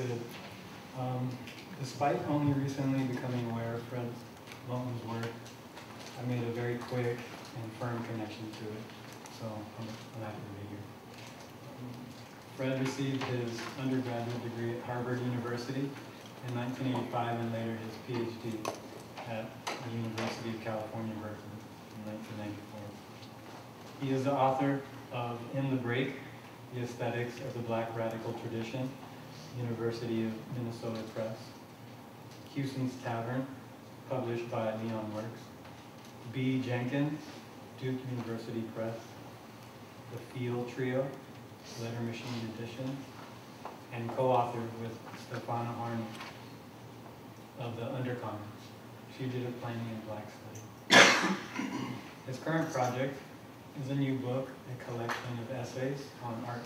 good. Despite only recently becoming aware of Fred Moten's work, I made a very quick and firm connection to it, so I'm happy to be here. Fred received his undergraduate degree at Harvard University in 1985 and later his PhD at the University of California, Berkeley in 1994. He is the author of In the Break, The Aesthetics of the Black Radical Tradition, University of Minnesota Press, Houston's Tavern, published by Leon Works, B. Jenkins, Duke University Press, The Field Trio, Letter Machine Edition, and co-authored with Stefana Arnold of the Undercommons, Fugitive Planning and Black Study. His current project is a new book, a collection of essays on art,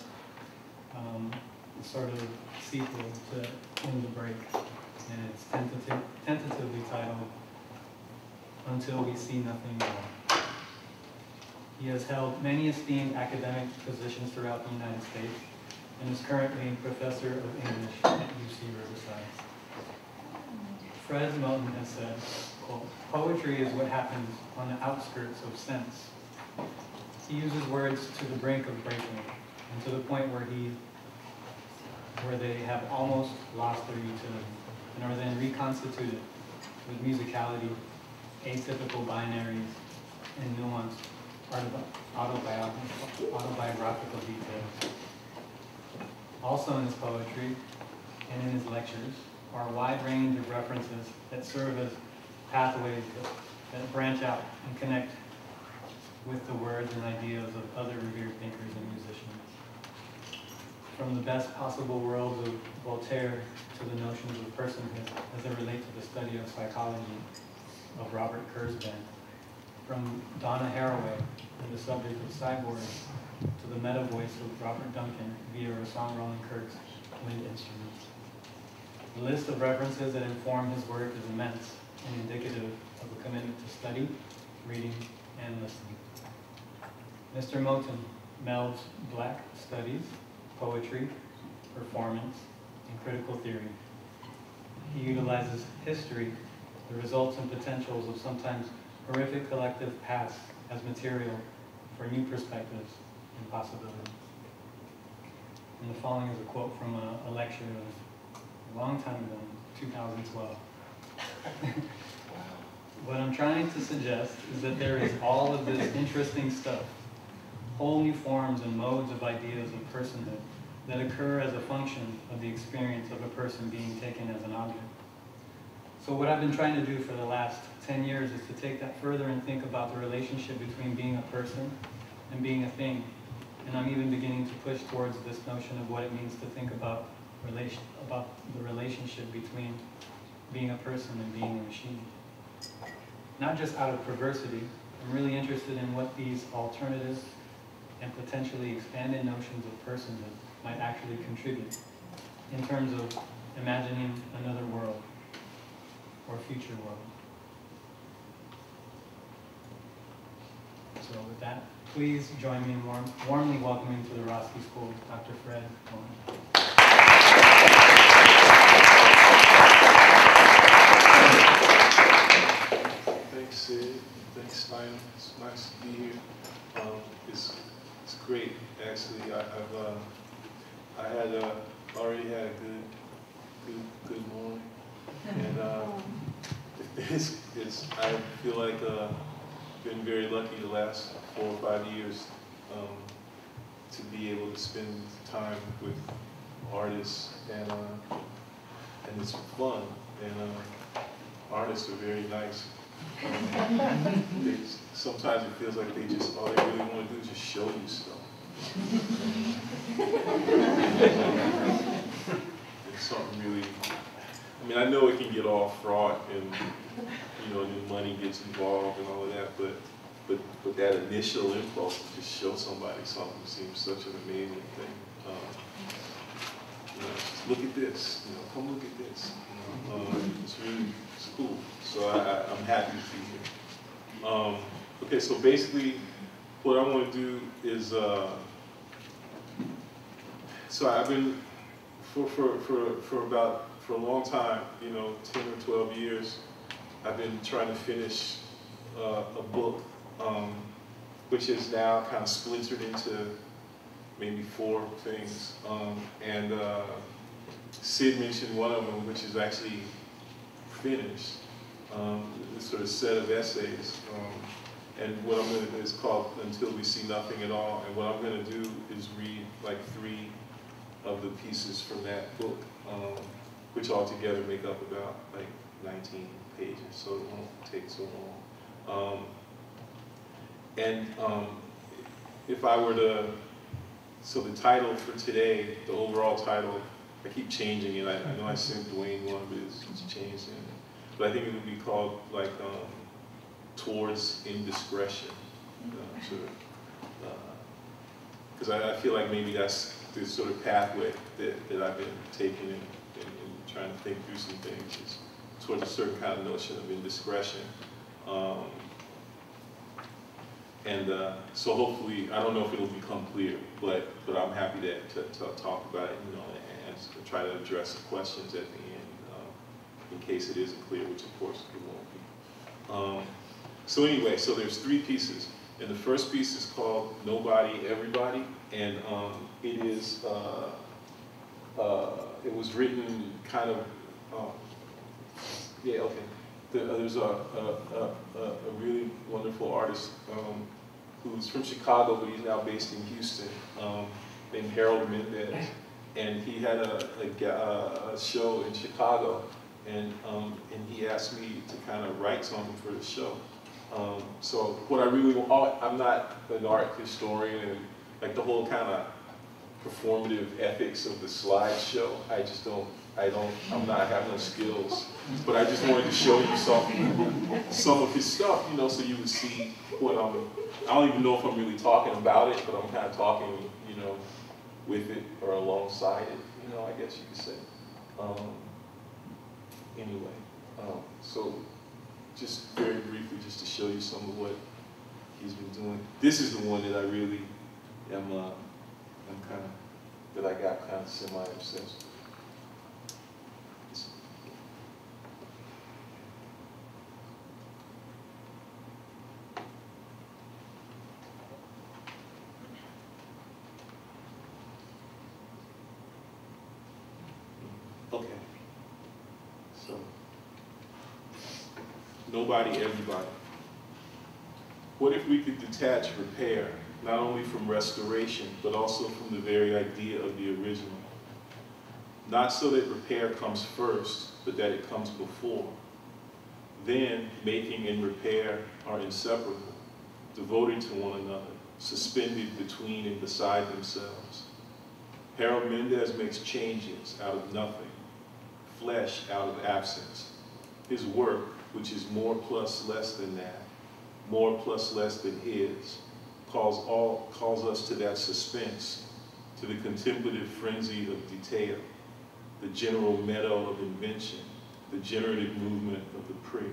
sort of sequel to In the Break, and it's tentatively titled Until We See Nothing More. He has held many esteemed academic positions throughout the United States and is currently professor of English at UC Riverside. Fred Moten has said, quote, "Poetry is what happens on the outskirts of sense." He uses words to the brink of breaking, and to the point where they have almost lost their utility, and are then reconstituted with musicality, atypical binaries, and nuanced autobiographical details. Also in his poetry and in his lectures are a wide range of references that serve as pathways that branch out and connect with the words and ideas of other revered thinkers and musicians. From the best possible worlds of Voltaire to the notions of personhood as they relate to the study of psychology of Robert Kurzban, from Donna Haraway and the subject of cyborgs to the meta voice of Robert Duncan via Rahsaan Roland Kirk's wind instruments. The list of references that inform his work is immense and indicative of a commitment to study, reading, and listening. Mr. Moten melds Black studies, poetry, performance, and critical theory. He utilizes history, the results and potentials of sometimes horrific collective pasts as material for new perspectives and possibilities. And the following is a quote from a lecture a long time ago, 2012. What I'm trying to suggest is that there is all of this interesting stuff, whole new forms and modes of ideas of personhood that occur as a function of the experience of a person being taken as an object. So what I've been trying to do for the last 10 years is to take that further and think about the relationship between being a person and being a thing. And I'm even beginning to push towards this notion of what it means to think about the relationship between being a person and being a machine. Not just out of perversity, I'm really interested in what these alternative and potentially expanded notions of personhood might actually contribute in terms of imagining another world or future world. So with that, please join me in warmly welcoming to the Roski School, Dr. Fred Moten. Thanks, Sid. Thanks, Stein. It's nice to be here. It's great, actually. I had already had a good morning, and I feel like been very lucky the last 4 or 5 years to be able to spend time with artists, and it's fun, and artists are very nice. Sometimes it feels like they just, all they really want to do is just show you stuff. It's something really, I mean, I know it can get all fraught and, you know, then money gets involved and all of that, but that initial impulse to just show somebody something seems such an amazing thing. You know, just look at this, you know, come look at this. You know, it's cool. So I'm happy to be here. Okay, so basically, what I want to do is, so I've been for a long time, 10 or 12 years, I've been trying to finish a book, which is now kind of splintered into maybe 4 things. And Sid mentioned one of them, which is actually finished, this sort of set of essays. And what I'm going to do is called Until We See Nothing at All. And what I'm going to do is read like 3 of the pieces from that book, which altogether make up about like 19 pages, so it won't take so long. If I were to, so the title for today, the overall title, I keep changing it. I know I sent Dwayne one, but it's changed. But I think it would be called like Towards Indiscretion, because I feel like maybe that's the sort of pathway that I've been taking in trying to think through some things, is towards a certain kind of notion of indiscretion. So hopefully, I don't know if it'll become clear, but I'm happy to talk about it, and try to address the questions at the end, in case it isn't clear, which of course it won't be. So anyway, so there's 3 pieces, and the first piece is called Nobody, Everybody, and it is, it was written kind of, yeah, okay. There's a really wonderful artist who's from Chicago, but he's now based in Houston, named Harold Mendez, and he had a show in Chicago, and he asked me to kind of write something for the show. So what I really want, I'm not an art historian, and like the whole kind of performative ethics of the slideshow, I have no skills, but I just wanted to show you some of his stuff, so you would see what I don't even know if I'm really talking about it, but I'm kind of talking, with it or alongside it, I guess you could say. Anyway, so just very briefly, just to show you some of what he's been doing. This is the one that I really am that I got kind of semi-obsessed. Okay. So, Nobody, Everybody. What if we could detach repair, not only from restoration, but also from the very idea of the original? Not so that repair comes first, but that it comes before. Then, making and repair are inseparable, devoted to one another, suspended between and beside themselves. Harold Mendez makes changes out of nothing, flesh out of absence. His work, which is more plus less than that, more plus less than his, calls us to that suspense, to the contemplative frenzy of detail, the general meadow of invention, the generative movement of the prick.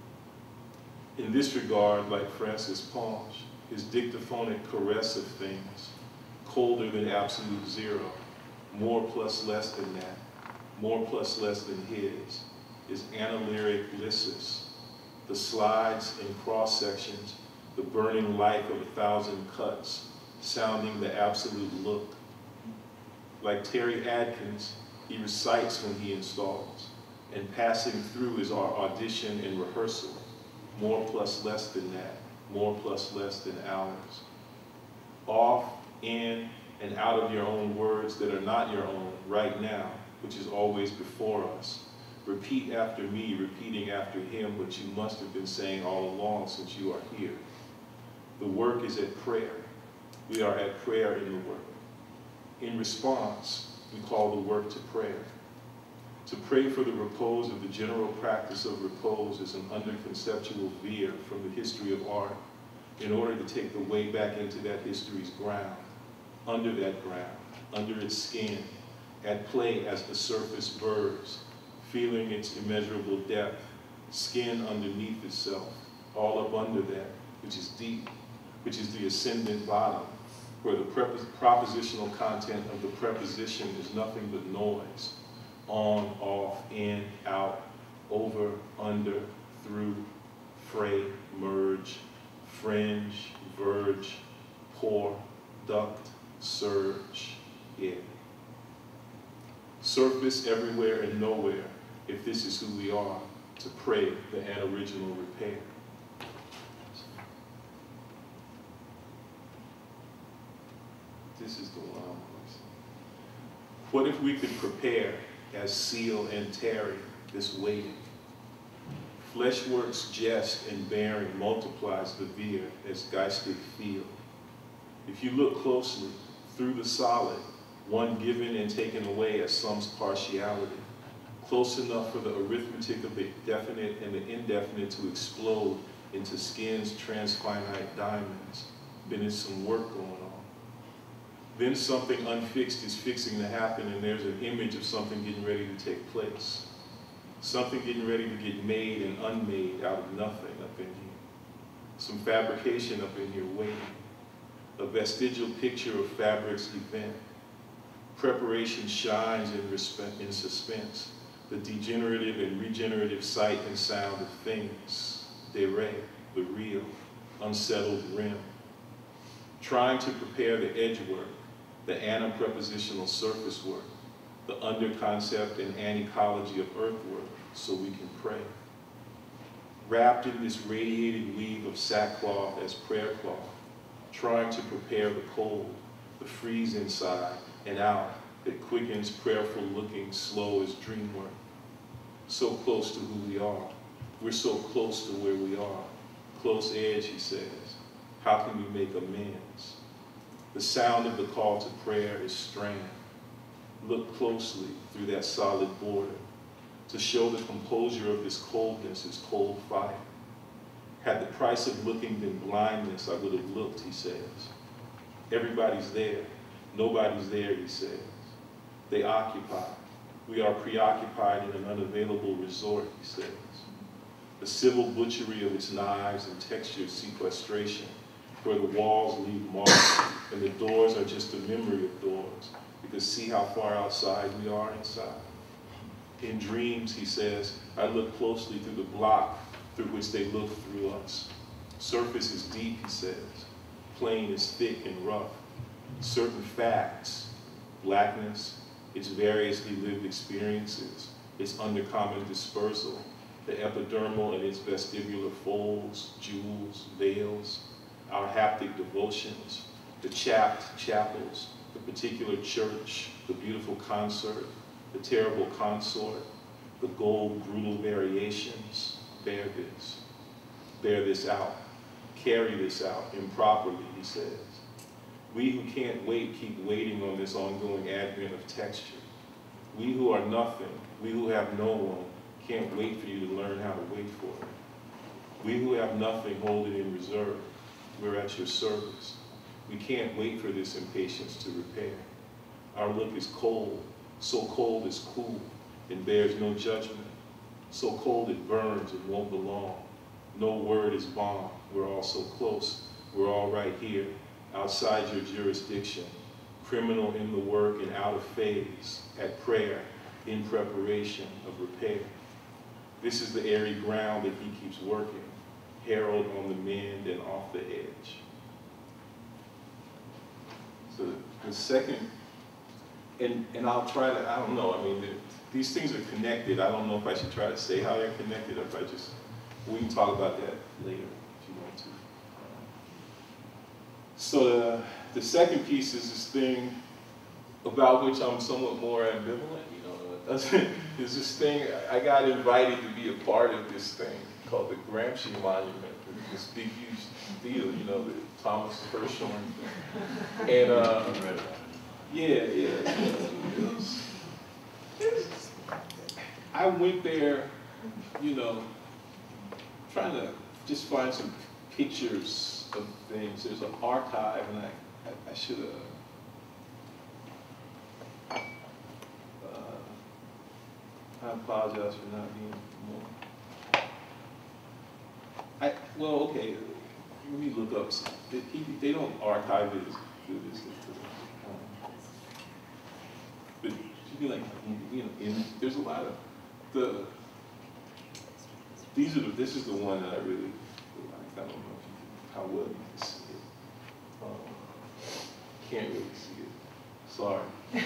In this regard, like Francis Ponge, his dictaphonic caress of things, colder than absolute zero, more plus less than that, more plus less than his, is analytic lysis, the slides and cross-sections, the burning light of 1,000 cuts, sounding the absolute look. Like Terry Adkins, he recites when he installs, and passing through is our audition and rehearsal, more plus less than that, more plus less than ours. Off, in, and out of your own words that are not your own right now, which is always before us. Repeat after me, repeating after him what you must have been saying all along since you are here. The work is at prayer. We are at prayer in the work. In response, we call the work to prayer. To pray for the repose of the general practice of repose is an under-conceptual veer from the history of art in order to take the way back into that history's ground, under that ground, under its skin, at play as the surface burrs, feeling its immeasurable depth, skin underneath itself, all up under that, which is deep, which is the ascendant bottom, where the propositional content of the preposition is nothing but noise. On, off, in, out, over, under, through, fray, merge, fringe, verge, pour, duct, surge, in. Surface everywhere and nowhere, if this is who we are, to pray the anoriginal repair. This is the one I'm voicing. What if we could prepare as seal and tarry this waiting? Fleshwork's jest and bearing multiplies the veer as geistig field. If you look closely, through the solid, one given and taken away as some's partiality, close enough for the arithmetic of the definite and the indefinite to explode into skin's transfinite diamonds, then there's some work going on. Then something unfixed is fixing to happen, and there's an image of something getting ready to take place. Something getting ready to get made and unmade out of nothing up in here. Some fabrication up in here waiting. A vestigial picture of fabric's event. Preparation shines in suspense. The degenerative and regenerative sight and sound of things. De re, the real, unsettled rim. Trying to prepare the edge work, the anteprepositional surface work, the under-concept and anecology of earthwork, so we can pray. Wrapped in this radiated weave of sackcloth as prayer cloth, trying to prepare the cold, the freeze inside and out that quickens prayerful looking, slow as dream work. So close to who we are. We're so close to where we are. Close edge, he says. How can we make amends? The sound of the call to prayer is strained. Look closely through that solid border to show the composure of this coldness is cold fire. Had the price of looking been blindness, I would have looked, he says. Everybody's there. Nobody's there, he says. They occupy. We are preoccupied in an unavailable resort, he says. The civil butchery of its knives and textured sequestration, where the walls leave marks and the doors are just a memory of doors, because see how far outside we are inside. In dreams, he says, I look closely through the block through which they look through us. Surface is deep, he says. Plane is thick and rough. Certain facts, blackness, its variously lived experiences, its undercommon dispersal, the epidermal and its vestibular folds, jewels, veils, our haptic devotions, the chapped chapels, the particular church, the beautiful concert, the terrible consort, the gold brutal variations. Bear this out, carry this out improperly, he says. We who can't wait keep waiting on this ongoing advent of texture. We who are nothing, we who have no one, can't wait for you to learn how to wait for it. We who have nothing hold it in reserve. We're at your service. We can't wait for this impatience to repair. Our look is cold, so cold it's cool, and bears no judgment. So cold it burns and won't belong. No word is bond. We're all so close. We're all right here, outside your jurisdiction, criminal in the work and out of phase, at prayer, in preparation of repair. This is the airy ground that he keeps working, herald on the mend and off the edge. So the second, and I'll try to, I don't know, I mean, these things are connected. I don't know if I should try to say how they're connected or if I just, we can talk about that later if you want to. So the second piece is this thing about which I'm somewhat more ambivalent, you know. There's this thing, I got invited to be a part of this thing called the Gramsci Monument, this big, huge deal, you know, the Thomas Hirshhorn thing. And I went there, you know, trying to just find some pictures of things. There's an archive, and I should have. I apologize for not being more. Well, okay. Let me look up some. They don't archive it good is it? But you be like, you know, there's a lot of this is the one that I really like. I don't know how well you can see it. Can't really see it. Sorry.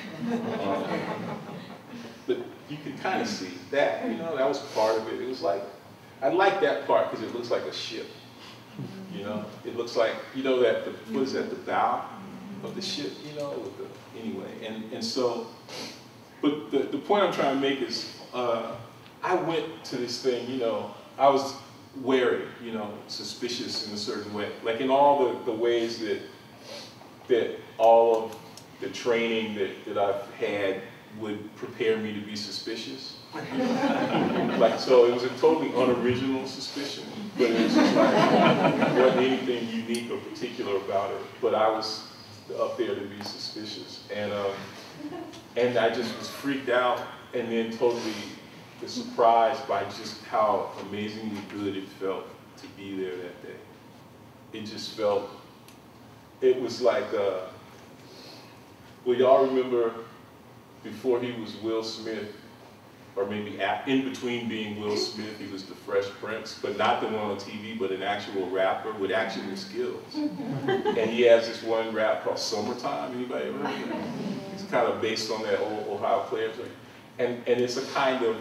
But you can kind of see that, you know, that was part of it. It was like, I like that part because it looks like a ship. You know, it looks like, you know, that what is that, the bow of the ship, you know, with the, anyway. And so, but the point I'm trying to make is, I went to this thing, you know, I was wary, you know, suspicious in a certain way. Like in all the ways that all of the training that I've had would prepare me to be suspicious. Like, so it was a totally unoriginal suspicion, but it was just like, there wasn't anything unique or particular about it, but I was up there to be suspicious. And I just was freaked out and then totally surprised by just how amazingly good it felt to be there that day. It just felt, it was like, well, y'all remember before he was Will Smith, or maybe in between being Will Smith, he was the Fresh Prince, but not the one on TV, but an actual rapper with actual skills. And he has this one rap called Summertime. Anybody ever heard that? It's kind of based on that old Ohio Players. And it's a kind of,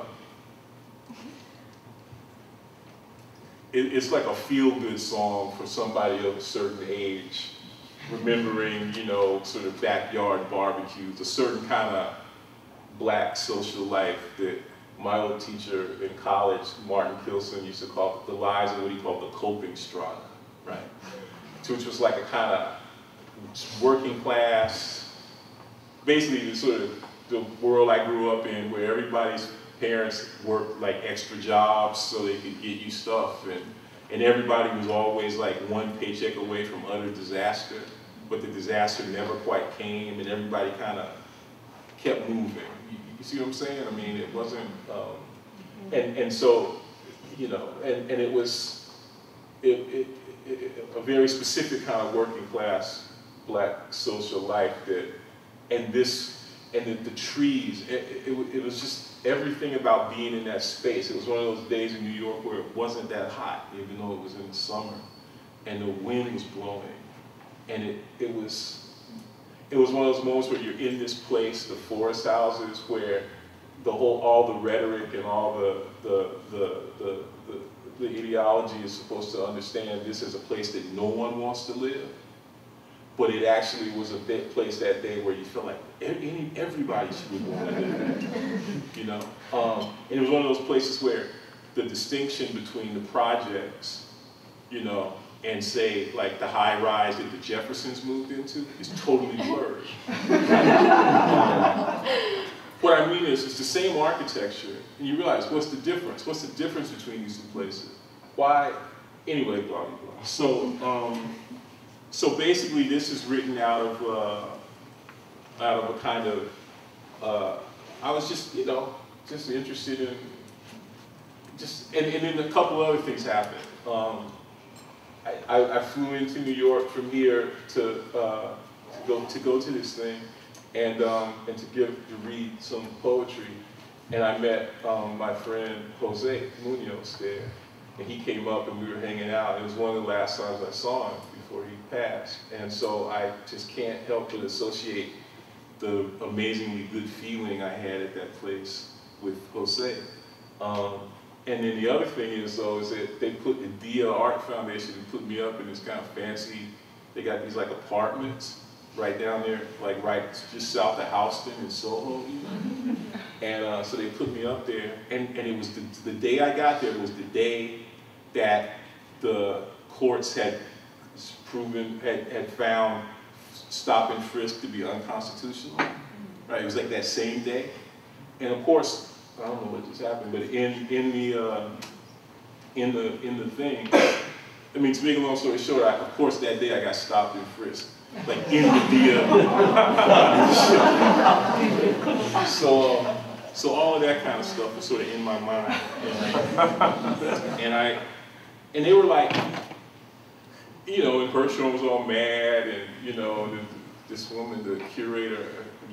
it's like a feel-good song for somebody of a certain age, remembering, you know, sort of backyard barbecues, a certain kind of black social life that my old teacher in college, Martin Kilson, used to call the lives of what he called the coping strata, right? Which was like a kind of working class, basically the sort of the world I grew up in where everybody's parents worked like extra jobs so they could get you stuff, and everybody was always like one paycheck away from utter disaster, but the disaster never quite came, and everybody kind of kept moving. You see what I'm saying? I mean, it wasn't, and so, you know, and it was a very specific kind of working class black social life that, and the trees, it was just everything about being in that space. It was one of those days in New York where it wasn't that hot, even though it was in the summer, and the wind was blowing, and it was one of those moments where you're in this place, the forest houses, where all the rhetoric and all the ideology is supposed to understand this as a place that no one wants to live. But it actually was a place that day where you felt like everybody should want to live there, you know? And it was one of those places where the distinction between the projects, you know, and say, like, the high rise that the Jeffersons moved into is totally blurred. What I mean is, it's the same architecture, and you realize, what's the difference? What's the difference between these two places? Why? Anyway, blah, blah, blah. So basically, this is written out of a kind of, I was just, you know, just interested in, and then a couple other things happened. I flew into New York from here to go to this thing, and to read some poetry, and I met my friend Jose Munoz there, and he came up and we were hanging out. It was one of the last times I saw him before he passed, and so I just can't help but associate the amazingly good feeling I had at that place with Jose. And then the other thing is, though, is that they put the Dia Art Foundation and put me up in this kind of fancy, they got these like apartments right down there, like right just south of Houston in Soho, you know? And so they put me up there, and it was the day I got there was the day that the courts had found stop and frisk to be unconstitutional, right? It was like that same day. And of course, I don't know what just happened, but in the thing, I mean, to make a long story short, of course that day I got stopped and frisked, like in the deal. So all of that kind of stuff was sort of in my mind, and they were like, you know, and Hirshhorn was all mad, and, you know, this woman, the curator,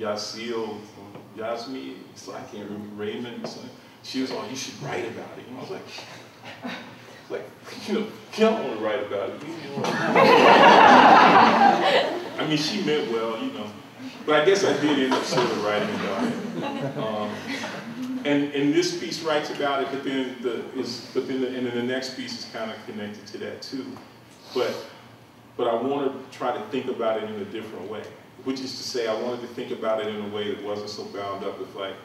Yasmin, so I can't remember, Raymond, so she was all, you should write about it. And I was like, you know, I don't want to write about it. I mean, she meant well, you know, but I guess I did end up sort of writing about it. And this piece writes about it, but then the next piece is kind of connected to that too. But I want to try to think about it in a different way, which is to say, I wanted to think about it in a way that wasn't so bound up with like,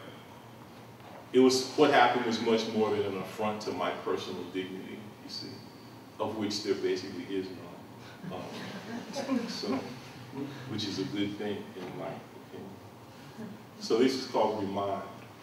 what happened was much more than an affront to my personal dignity, you see, of which there basically is none. So, which is a good thing in my opinion. So this is called Remind.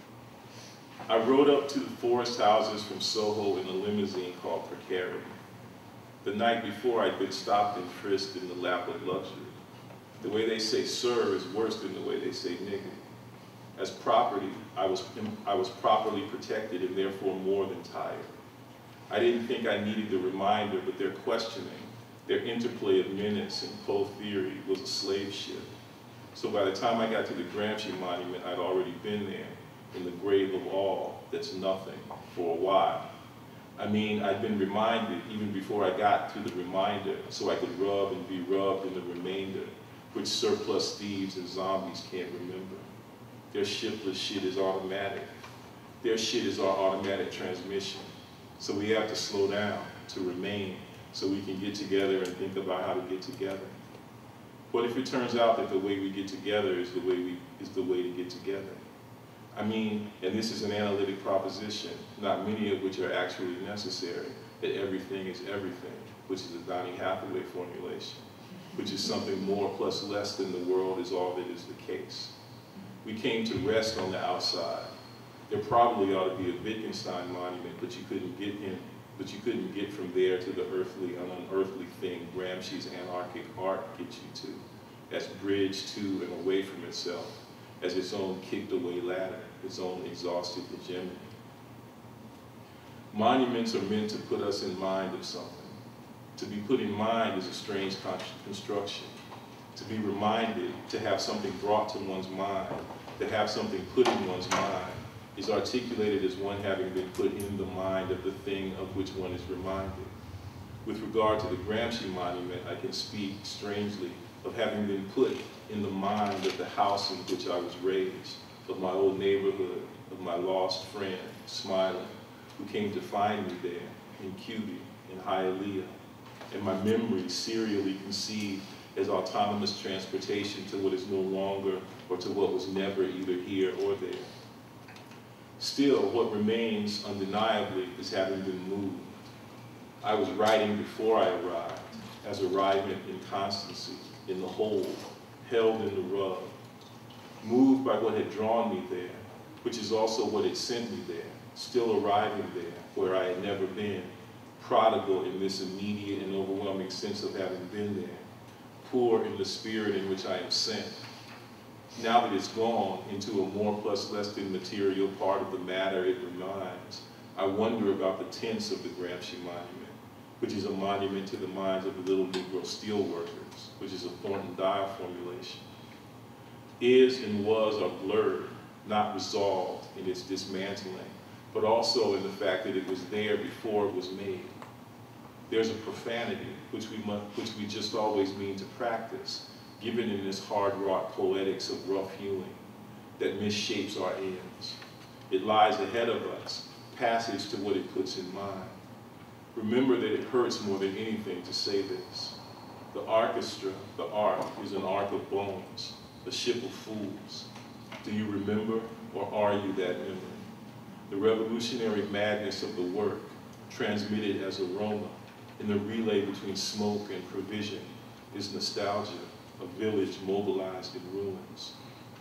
I rode up to the forest houses from Soho in a limousine called Precarity. The night before, I'd been stopped and frisked in the lap of luxury. The way they say sir is worse than the way they say nigga. As property, I was properly protected and therefore more than tired. I didn't think I needed the reminder, but their questioning, their interplay of minutes and cold theory was a slave ship. So by the time I got to the Gramsci Monument, I'd already been there, in the grave of all that's nothing, for a while. I mean, I'd been reminded even before I got to the reminder, so I could rub and be rubbed in the remainder, which surplus thieves and zombies can't remember. Their shipless shit is automatic. Their shit is our automatic transmission. So we have to slow down to remain, so we can get together and think about how to get together. What if it turns out that the way we get together is the way to get together? I mean, and this is an analytic proposition, not many of which are actually necessary, that everything is everything, which is a Donny Hathaway formulation, which is something more plus less than the world is all that is the case. We came to rest on the outside. There probably ought to be a Wittgenstein monument, but you couldn't get from there to the earthly and unearthly thing Gramsci's anarchic art gets you to, as bridged to and away from itself, as its own kicked away ladder, its own exhausted hegemony. Monuments are meant to put us in mind of something. To be put in mind is a strange construction. To be reminded, to have something brought to one's mind, to have something put in one's mind, is articulated as one having been put in the mind of the thing of which one is reminded. With regard to the Gramsci Monument, I can speak, strangely, of having been put in the mind of the house in which I was raised, of my old neighborhood, of my lost friend, Smiling, who came to find me there, in Cuby, in Hialeah, and my memories serially conceived as autonomous transportation to what is no longer or to what was never either here or there. Still, what remains undeniably is having been moved. I was writing before I arrived, as arriving in constancy, in the whole, held in the rub, moved by what had drawn me there, which is also what had sent me there, still arriving there, where I had never been, prodigal in this immediate and overwhelming sense of having been there, poor in the spirit in which I am sent. Now that it's gone into a more plus less than material part of the matter it reminds, I wonder about the tense of the Gramsci Monument, which is a monument to the minds of the little Negro steelworkers, which is a Thornton Dial formulation. Is and was are blurred, not resolved in its dismantling, but also in the fact that it was there before it was made. There's a profanity which we just always mean to practice, given in this hard-wrought poetics of rough hewing that misshapes our ends. It lies ahead of us, passage to what it puts in mind. Remember that it hurts more than anything to say this. The orchestra, the ark, is an ark of bones, a ship of fools. Do you remember, or are you that memory? The revolutionary madness of the work, transmitted as aroma, in the relay between smoke and provision, is nostalgia, a village mobilized in ruins.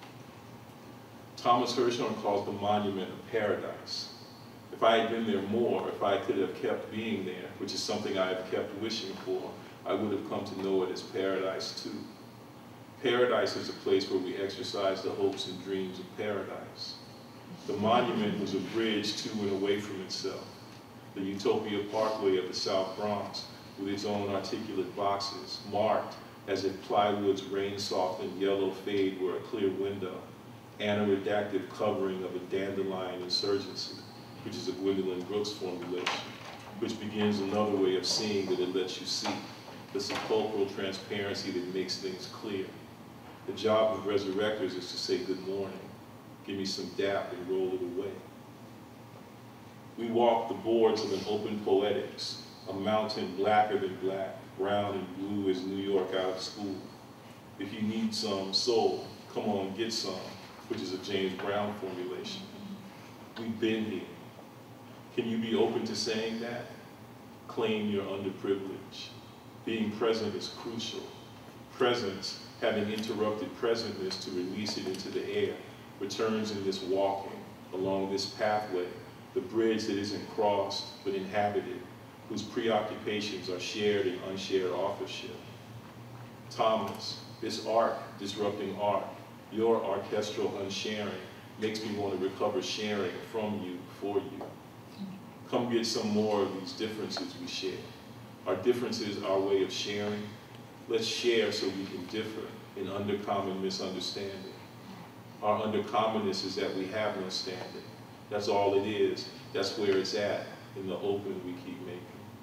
Thomas Hirshhorn calls the monument a paradise. If I had been there more, if I could have kept being there, which is something I have kept wishing for, I would have come to know it as paradise too. Paradise is a place where we exercise the hopes and dreams of paradise. The monument was a bridge to and away from itself. The Utopia Parkway of the South Bronx with its own articulate boxes, marked as if plywood's rain-softened yellow fade were a clear window, and a redacted covering of a dandelion insurgency, which is a Gwendolyn Brooks formulation, which begins another way of seeing that it lets you see, the sepulchral transparency that makes things clear. The job of resurrectors is to say good morning, give me some dap and roll it away. We walk the boards of an open poetics, a mountain blacker than black, brown and blue as New York out of school. If you need some soul, come on, get some, which is a James Brown formulation. We've been here. Can you be open to saying that? Claim your underprivilege. Being present is crucial. Presence, having interrupted presentness to release it into the air, returns in this walking along this pathway, the bridge that isn't crossed but inhabited, whose preoccupations are shared and unshared authorship. Thomas, this arc disrupting art, your orchestral unsharing, makes me want to recover sharing from you, for you. Come get some more of these differences we share. Are differences our way of sharing? Let's share so we can differ in undercommon misunderstanding. Our undercommonness is that we have no standing. That's all it is. That's where it's at in the open we keep making.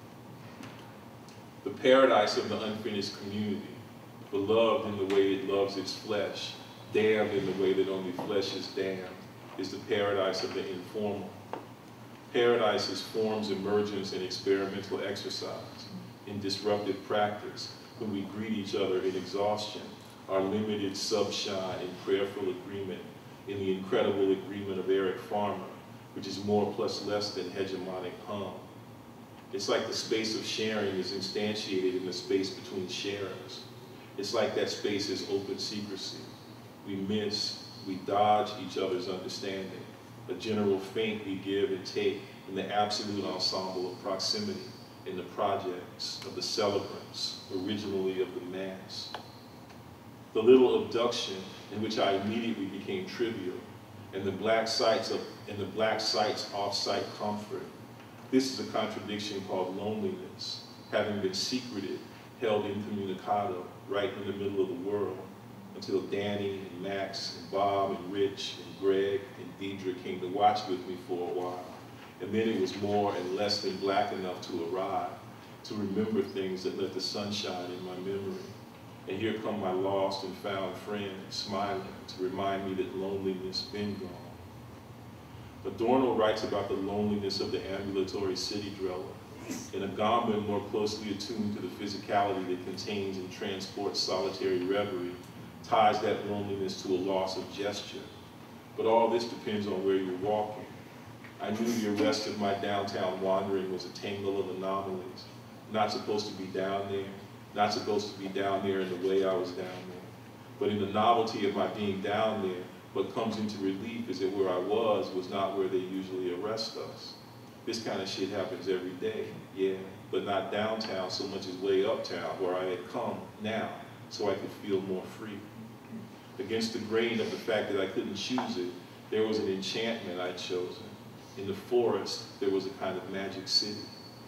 The paradise of the unfinished community, beloved in the way it loves its flesh, damned in the way that only flesh is damned, is the paradise of the informal. Paradise is form's emergence in experimental exercise, in disruptive practice, when we greet each other in exhaustion, our limited subshine in prayerful agreement, in the incredible agreement of Eric Farmer, which is more plus less than hegemonic hum. It's like the space of sharing is instantiated in the space between sharers. It's like that space is open secrecy. We miss, we dodge each other's understanding, a general feint we give and take in the absolute ensemble of proximity, in the projects of the celebrants, originally of the mass. The little abduction in which I immediately became trivial, and the black sites off-site comfort. This is a contradiction called loneliness, having been secreted, held incommunicado, right in the middle of the world, until Danny and Max and Bob and Rich and Greg and Deidre came to watch with me for a while. And then it was more and less than black enough to arrive, to remember things that let the sunshine in my memory. And here come my lost and found friends, smiling to remind me that loneliness been gone. Adorno writes about the loneliness of the ambulatory city dweller, in a Agamben more closely attuned to the physicality that contains and transports solitary reverie, ties that loneliness to a loss of gesture. But all this depends on where you're walking. I knew the arrest of my downtown wandering was a tangle of anomalies, not supposed to be down there, not supposed to be down there in the way I was down there. But in the novelty of my being down there, what comes into relief is that where I was not where they usually arrest us. This kind of shit happens every day, yeah, but not downtown so much as way uptown, where I had come now, so I could feel more free. Against the grain of the fact that I couldn't choose it, there was an enchantment I'd chosen. In the forest, there was a kind of magic city.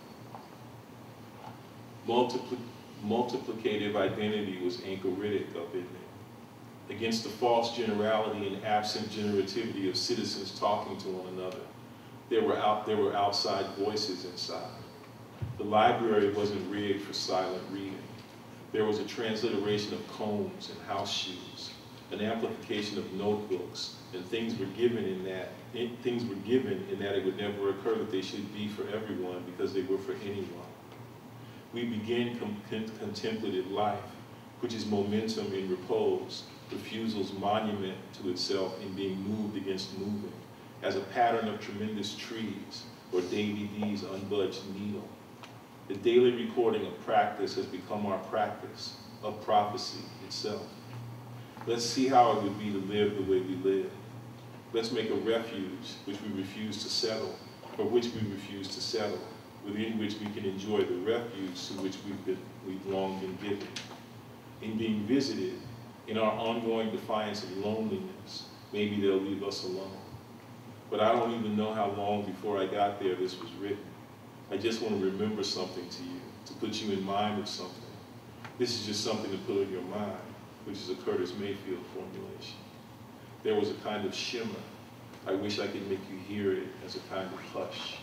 Multiplicative identity was anchoritic up in me. Against the false generality and absent generativity of citizens talking to one another, there were outside voices inside. The library wasn't rigged for silent reading. There was a transliteration of combs and house shoes, an amplification of notebooks, and things were given in that it would never occur that they should be for everyone because they were for anyone. We begin contemplative life, which is momentum in repose, refusal's monument to itself in being moved against moving, as a pattern of tremendous trees or Davy D's unbudged needle. The daily recording of practice has become our practice of prophecy itself. Let's see how it would be to live the way we live. Let's make a refuge which we refuse to settle, for which we refuse to settle, within which we can enjoy the refuge to which we've long been given. In being visited, in our ongoing defiance of loneliness, maybe they'll leave us alone. But I don't even know how long before I got there this was written. I just want to remember something to you, to put you in mind of something. This is just something to put in your mind, which is a Curtis Mayfield formulation. There was a kind of shimmer. I wish I could make you hear it as a kind of hush.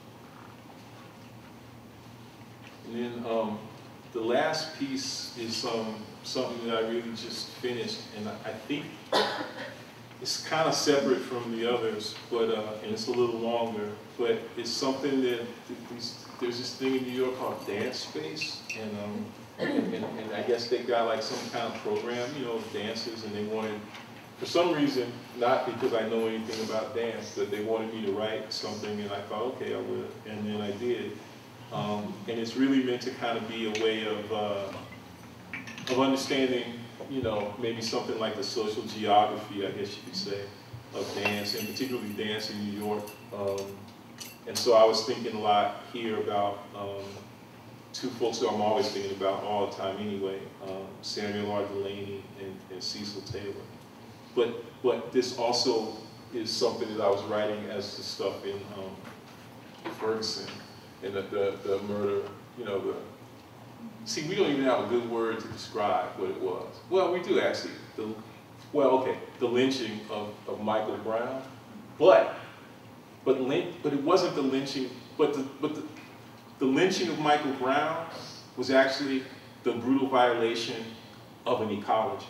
And then the last piece is something that I really just finished, and I think it's kind of separate from the others, but and it's a little longer, but it's something that there's this thing in New York called Dance Space, and I guess they got like some kind of program, you know, dances, and they wanted, for some reason, not because I know anything about dance, but they wanted me to write something, and I thought, okay, I will, and then I did. And it's really meant to kind of be a way of understanding, you know, maybe something like the social geography, I guess you could say, of dance, and particularly dance in New York. And so I was thinking a lot here about two folks who I'm always thinking about all the time anyway, Samuel R. Delany and Cecil Taylor. But this also is something that I was writing as the stuff in Ferguson, and the murder, you know, see, we don't even have a good word to describe what it was. Well, we do actually. The lynching of Michael Brown, but it wasn't the lynching. But the lynching of Michael Brown was actually the brutal violation of an ecology,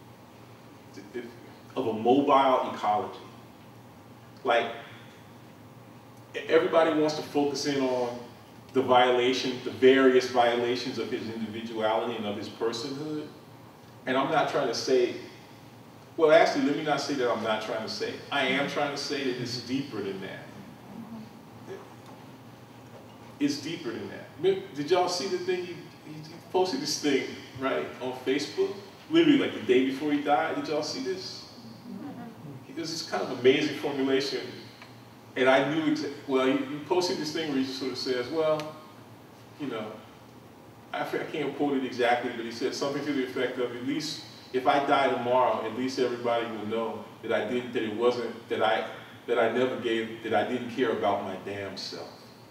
of a mobile ecology. Like, everybody wants to focus in on the various violations of his individuality and of his personhood. And I'm not trying to say, well, actually, let me not say that I'm not trying to say. I am trying to say that it's deeper than that. It's deeper than that. Did y'all see the thing? He posted this thing, right, on Facebook, literally like the day before he died. Did y'all see this? It was this kind of amazing formulation. And I knew, well, he posted this thing where he sort of says, well, you know, I can't quote it exactly, but he said something to the effect of, at least if I die tomorrow, at least everybody will know that I didn't care about my damn self.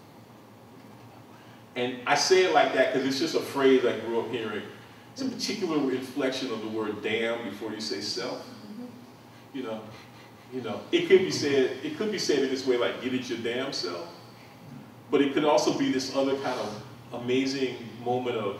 And I say it like that because it's just a phrase I grew up hearing. It's a particular inflection of the word damn before you say self. You know, it could be said in this way, like, get it your damn self. But it could also be this other kind of amazing moment of,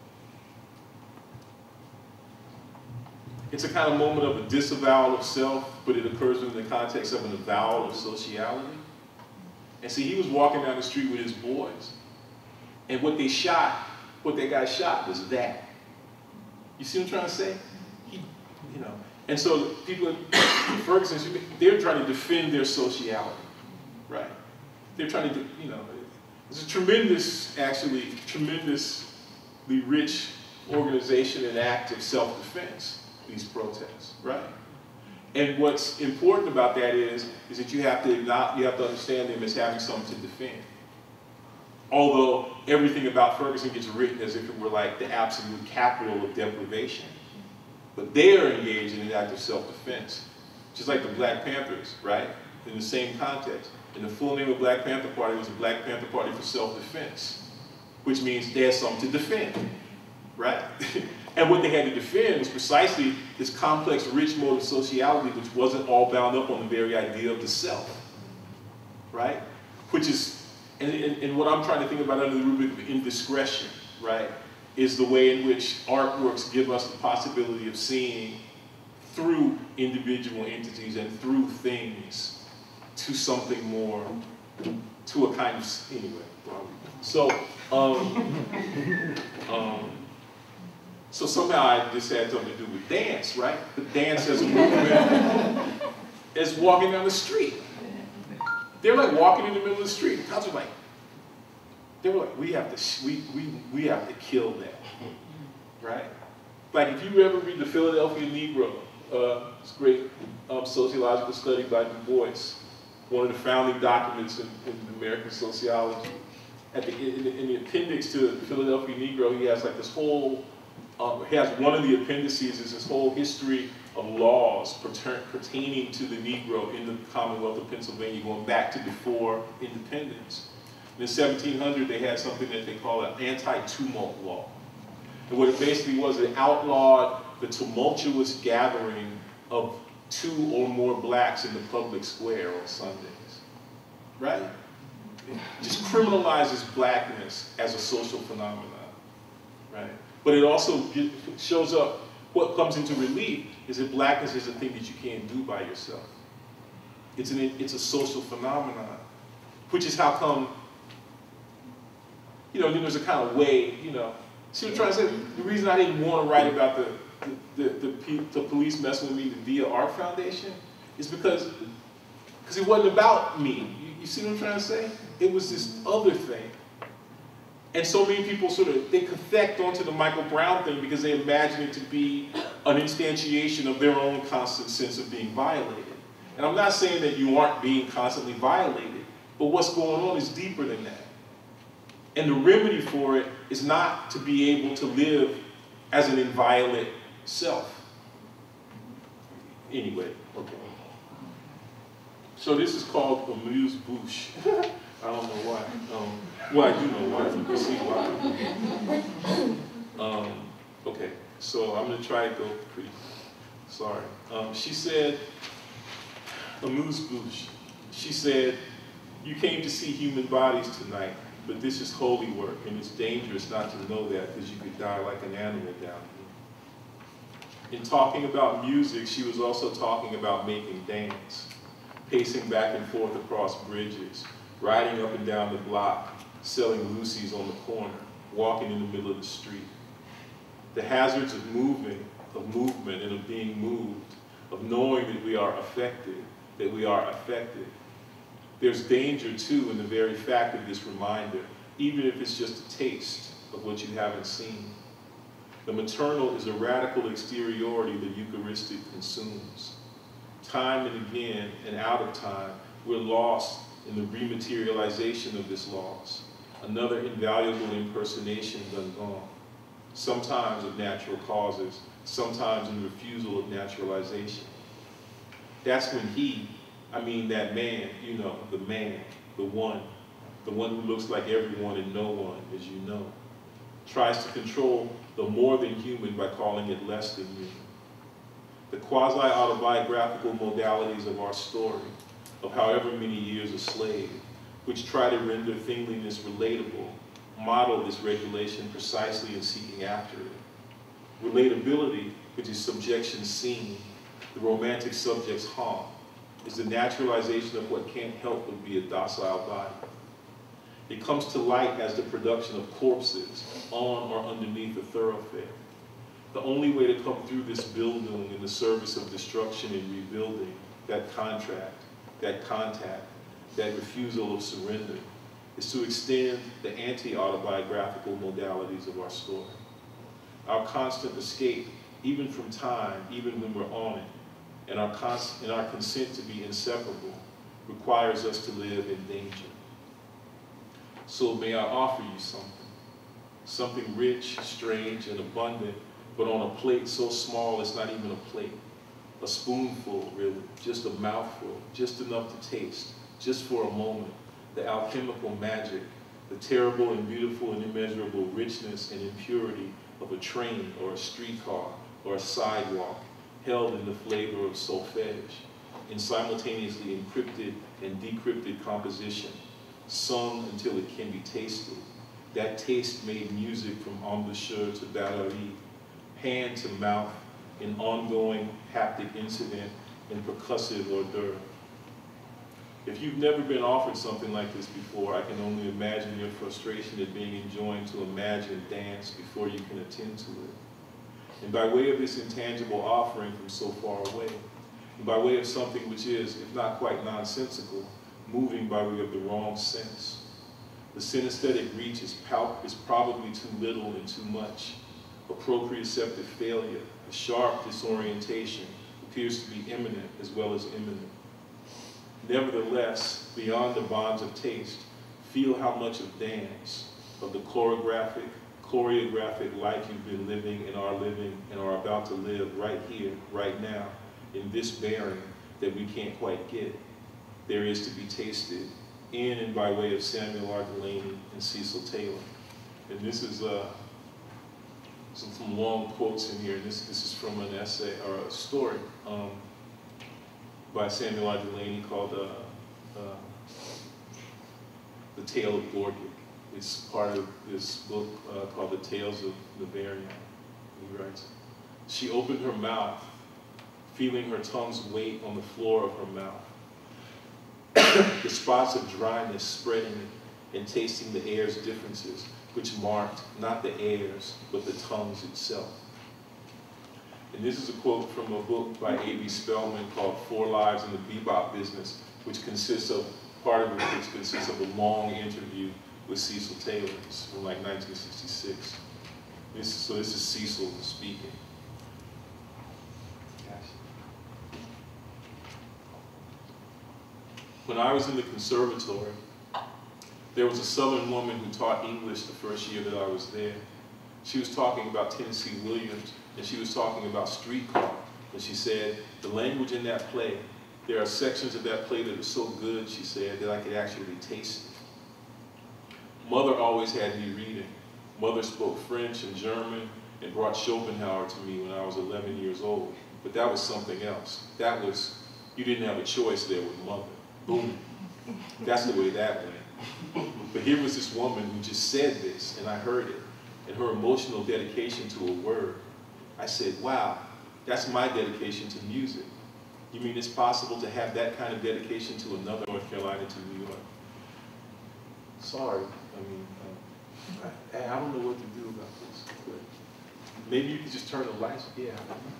it's a kind of moment of a disavowal of self, but it occurs within the context of an avowal of sociality. And see, he was walking down the street with his boys. And what they got shot was that. You see what I'm trying to say? You know. And so people in Ferguson, they're trying to defend their sociality, right? They're trying to, you know, it's a tremendously rich organization and act of self-defense, these protests, right? And what's important about that is that you have to understand them as having something to defend. Although everything about Ferguson gets written as if it were like the absolute capital of deprivation. But they are engaged in an act of self-defense, just like the Black Panthers, right? In the same context. And the full name of Black Panther Party was the Black Panther Party for Self-Defense, which means there's something to defend, right? And what they had to defend was precisely this complex, rich mode of sociality, which wasn't all bound up on the very idea of the self, right? Which is, and what I'm trying to think about under the rubric of indiscretion, right, is the way in which artworks give us the possibility of seeing through individual entities and through things to something more, to a kind of, anyway. So, so somehow I just had something to do with dance, right? The dance as a movement is walking down the street. They're like walking in the middle of the street. Cops are like, they were like, we have to kill that, right? Like if you ever read the Philadelphia Negro, it's a great sociological study by Du Bois, one of the founding documents in American sociology. In the appendix to the Philadelphia Negro, he has like this whole, he has one of the appendices is this whole history of laws pertaining to the Negro in the Commonwealth of Pennsylvania going back to before independence. In the 1700s, they had something that they call an anti-tumult law. And what it basically was, it outlawed the tumultuous gathering of 2 or more blacks in the public square on Sundays, right? It just criminalizes blackness as a social phenomenon, right? But it also shows up, what comes into relief is that blackness is a thing that you can't do by yourself. It's a social phenomenon, which is how come, you know, there's a kind of way, you know, see what I'm trying to say? The reason I didn't want to write about the police messing with me, the Via Art Foundation, is because it wasn't about me. You see what I'm trying to say? It was this other thing. And so many people they confect onto the Michael Brown thing because they imagine it to be an instantiation of their own constant sense of being violated. And I'm not saying that you aren't being constantly violated, but what's going on is deeper than that. And the remedy for it is not to be able to live as an inviolate self. Anyway, okay. So this is called amuse-bouche. I don't know why. Well, I do know why. You can see why. Okay, so I'm going to try to go pretty. Sorry. She said, amuse-bouche. She said, you came to see human bodies tonight, but this is holy work, and it's dangerous not to know that because you could die like an animal down here. In talking about music, she was also talking about making dance, pacing back and forth across bridges, riding up and down the block, selling Lucy's on the corner, walking in the middle of the street. The hazards of movement, and of being moved, of knowing that we are affected, There's danger, too, in the very fact of this reminder, even if it's just a taste of what you haven't seen. The maternal is a radical exteriority the Eucharistic consumes. Time and again, and out of time, we're lost in the rematerialization of this loss, another invaluable impersonation done gone, sometimes of natural causes, sometimes in refusal of naturalization. That's when that man, you know, the man, the one who looks like everyone and no one, as you know, tries to control the more than human by calling it less than human. The quasi-autobiographical modalities of our story, of however many years a slave, which try to render thingliness relatable, model this regulation precisely in seeking after it. Relatability, which is subjection seen, the romantic subject's harm, is the naturalization of what can't help but be a docile body. It comes to light as the production of corpses on or underneath a thoroughfare. The only way to come through this building in the service of destruction and rebuilding, that contract, that contact, that refusal of surrender, is to extend the anti-autobiographical modalities of our story. Our constant escape, even from time, even when we're on it, and our consent to be inseparable, requires us to live in danger. So may I offer you something rich, strange, and abundant, but on a plate so small it's not even a plate. A spoonful, really, just a mouthful, just enough to taste, just for a moment, the alchemical magic, the terrible and beautiful and immeasurable richness and impurity of a train or a streetcar or a sidewalk, held in the flavor of solfege, in simultaneously encrypted and decrypted composition, sung until it can be tasted. That taste made music from embouchure to Valerie, hand to mouth, in ongoing haptic incident and percussive hors d'oeuvre. If you've never been offered something like this before, I can only imagine your frustration at being enjoined to imagine dance before you can attend to it. And by way of this intangible offering from so far away, and by way of something which is, if not quite nonsensical, moving by way of the wrong sense, the synesthetic reach is probably too little and too much. A proprioceptive failure, a sharp disorientation, appears to be imminent as well as imminent. Nevertheless, beyond the bonds of taste, feel how much of dance, of the choreographic life you've been living and are about to live right here, right now, in this bearing that we can't quite get, there is to be tasted in and by way of Samuel R. Delany and Cecil Taylor. And this is some long quotes in here. This is from an essay, or a story, by Samuel R. Delany called The Tale of Gorgic. It's part of this book called The Tales of Nivarian. He writes, "She opened her mouth, feeling her tongue's weight on the floor of her mouth, the spots of dryness spreading and tasting the air's differences, which marked not the airs, but the tongues itself." And this is a quote from a book by A.B. Spellman called 4 Lives in the Bebop Business, which consists of, part of which consists of a long interview with Cecil Taylor. It's from like 1966. So this is Cecil speaking. "When I was in the conservatory, there was a Southern woman who taught English the first year that I was there. She was talking about Tennessee Williams, and she was talking about Streetcar. And she said, the language in that play, there are sections of that play that are so good, she said, that I could actually taste it. Mother always had me reading. Mother spoke French and German and brought Schopenhauer to me when I was 11 years old. But that was something else. That was, you didn't have a choice there with Mother. Boom. That's the way that went. But here was this woman who just said this, and I heard it, and her emotional dedication to a word. I said, wow, that's my dedication to music. You mean it's possible to have that kind of dedication to another, North Carolina to New York? Sorry, I mean, I don't know what to do about this. But maybe you could just turn the lights. Yeah.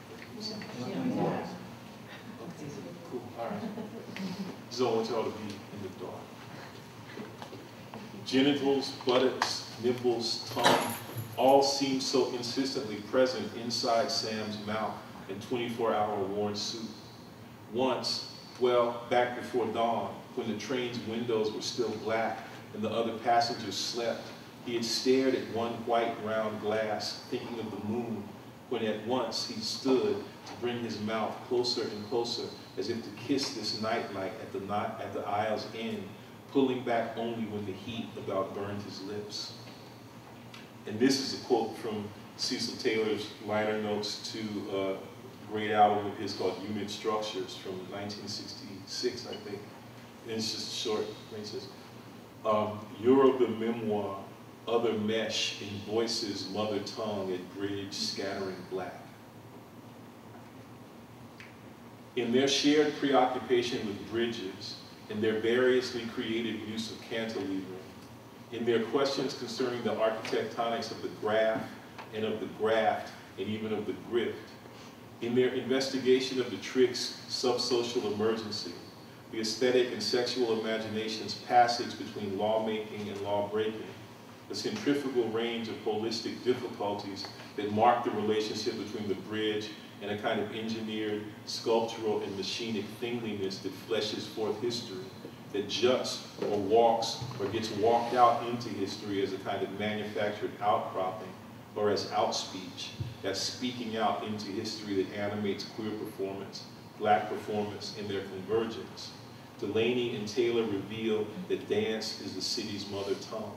Cool, all right. Just don't want y'all to be in the dark. Genitals, buttocks, nipples, tongue, all seemed so insistently present inside Sam's mouth in 24-hour worn suit. Once, well, back before dawn, when the train's windows were still black and the other passengers slept, he had stared at one white round glass, thinking of the moon, when at once he stood to bring his mouth closer and closer, as if to kiss this nightlight at the aisle's end, pulling back only when the heat about burned his lips. And this is a quote from Cecil Taylor's liner notes to a great album of his called Unit Structures from 1966, I think. And it's just short. It says, "You're of the memoir, other mesh in voices, mother tongue at bridge scattering black." In their shared preoccupation with bridges, in their variously created use of cantilever, in their questions concerning the architectonics of the graph and of the graft and even of the grift, in their investigation of the trick's subsocial emergency, the aesthetic and sexual imagination's passage between lawmaking and law-breaking, the centrifugal range of holistic difficulties that mark the relationship between the bridge and a kind of engineered, sculptural, and machinic thingliness that fleshes forth history, that juts or walks or gets walked out into history as a kind of manufactured outcropping or as outspeech, that's speaking out into history that animates queer performance, black performance in their convergence. Delany and Taylor reveal that dance is the city's mother tongue.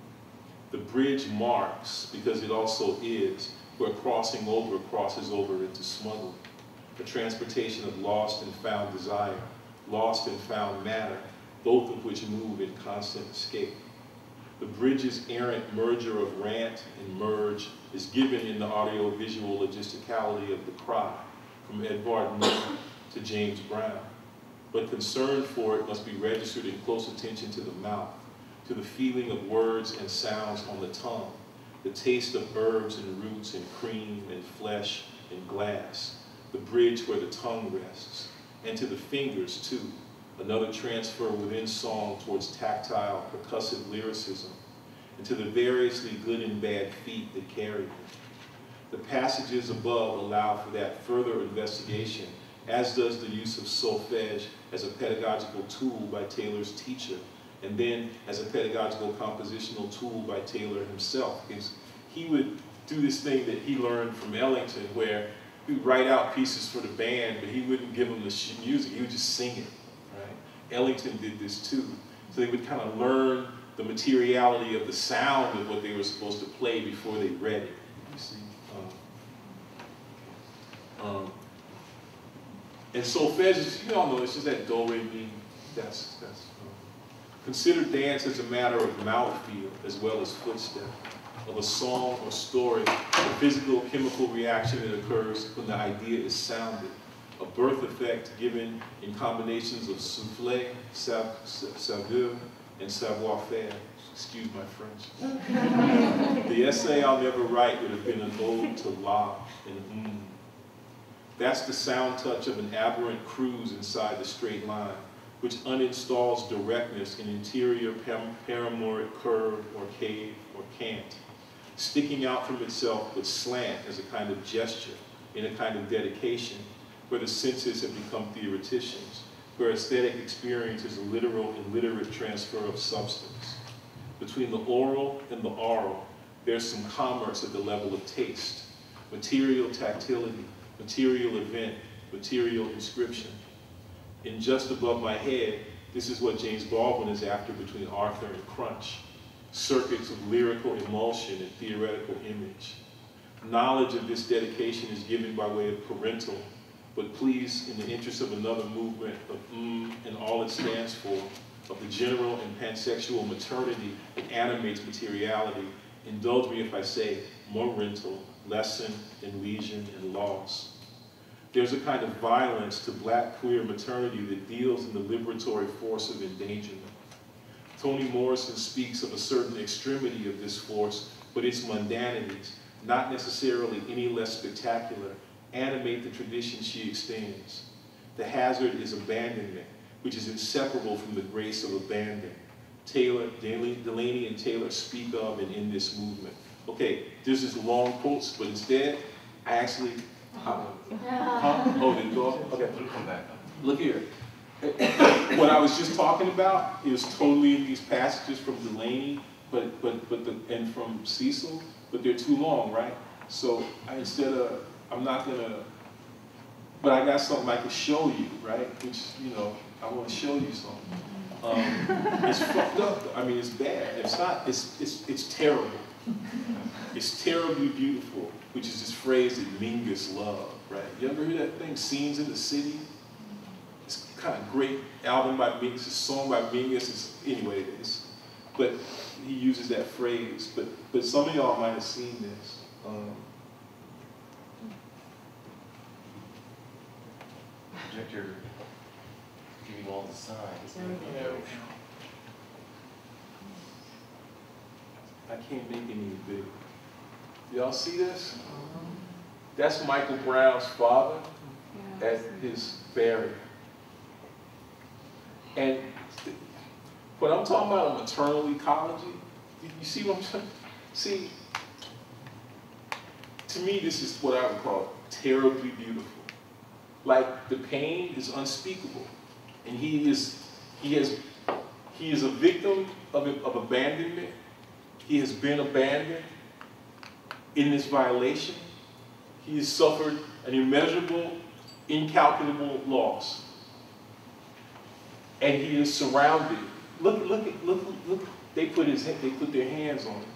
The bridge marks, because it also is, where crossing over crosses over into smuggling, a transportation of lost and found desire, lost and found matter, both of which move in constant escape. The bridge's errant merger of rant and merge is given in the audio-visual logisticality of The Cry, from Edvard Munch to James Brown. But concern for it must be registered in close attention to the mouth, to the feeling of words and sounds on the tongue, the taste of herbs and roots and cream and flesh and glass, the bridge where the tongue rests, and to the fingers too, another transfer within song towards tactile, percussive lyricism, and to the variously good and bad feet that carry them. The passages above allow for that further investigation, as does the use of solfege as a pedagogical tool by Taylor's teacher, and then as a pedagogical compositional tool by Taylor himself. He would do this thing that he learned from Ellington, where he would write out pieces for the band, but he wouldn't give them the music, he would just sing it, right? Ellington did this too. So they would kind of learn the materiality of the sound of what they were supposed to play before they read it. You see? And solfege, you all know, it's just that do, re, mi. Consider dance as a matter of mouthfeel as well as footstep, of a song or story, a physical chemical reaction that occurs when the idea is sounded, a birth effect given in combinations of souffle, savoir, and savoir-faire. Excuse my French. The essay I'll never write would have been an ode to la and That's the sound touch of an aberrant cruise inside the straight line, which uninstalls directness in interior paramoric curve or cave or cant, sticking out from itself with slant as a kind of gesture, in a kind of dedication, where the senses have become theoreticians, where aesthetic experience is a literal and literate transfer of substance. Between the oral and the aural, there's some commerce at the level of taste, material tactility, material event, material inscription. In Just Above My Head, this is what James Baldwin is after between Arthur and Crunch, circuits of lyrical emulsion and theoretical image. Knowledge of this dedication is given by way of parental, but please, in the interest of another movement of and all it stands for, of the general and pansexual maternity that animates materiality, indulge me if I say morental, lesson and lesion and loss. There's a kind of violence to black queer maternity that deals in the liberatory force of endangerment. Toni Morrison speaks of a certain extremity of this force, but its mundanities, not necessarily any less spectacular, animate the tradition she extends. The hazard is abandonment, which is inseparable from the grace of abandon. Delaney and Taylor speak of and in this movement. Okay, there's this long quotes, but instead, I actually, oh, did it go up? Okay. Look here. What I was just talking about is totally in these passages from Delaney, and from Cecil, but they're too long, right? So I'm not gonna, but I got something I can show you, right? Which, I want to show you something. It's fucked up. I mean, it's bad. It's not. It's terrible. It's terribly beautiful, which is this phrase that Mingus loved, right? You ever heard that thing, Scenes in the City? It's kind of great album by Mingus, it's a song by Mingus, anyway, but he uses that phrase, but some of y'all might have seen this. Projector giving all the signs. I can't make any bigger. Y'all see this? That's Michael Brown's father at his burial. And when I'm talking about a maternal ecology, you see what I'm saying? See, to me, this is what I would call terribly beautiful. Like, the pain is unspeakable. And he is a victim of abandonment. He has been abandoned in this violation. He has suffered an immeasurable, incalculable loss. And he is surrounded. Look, they put their hands on it.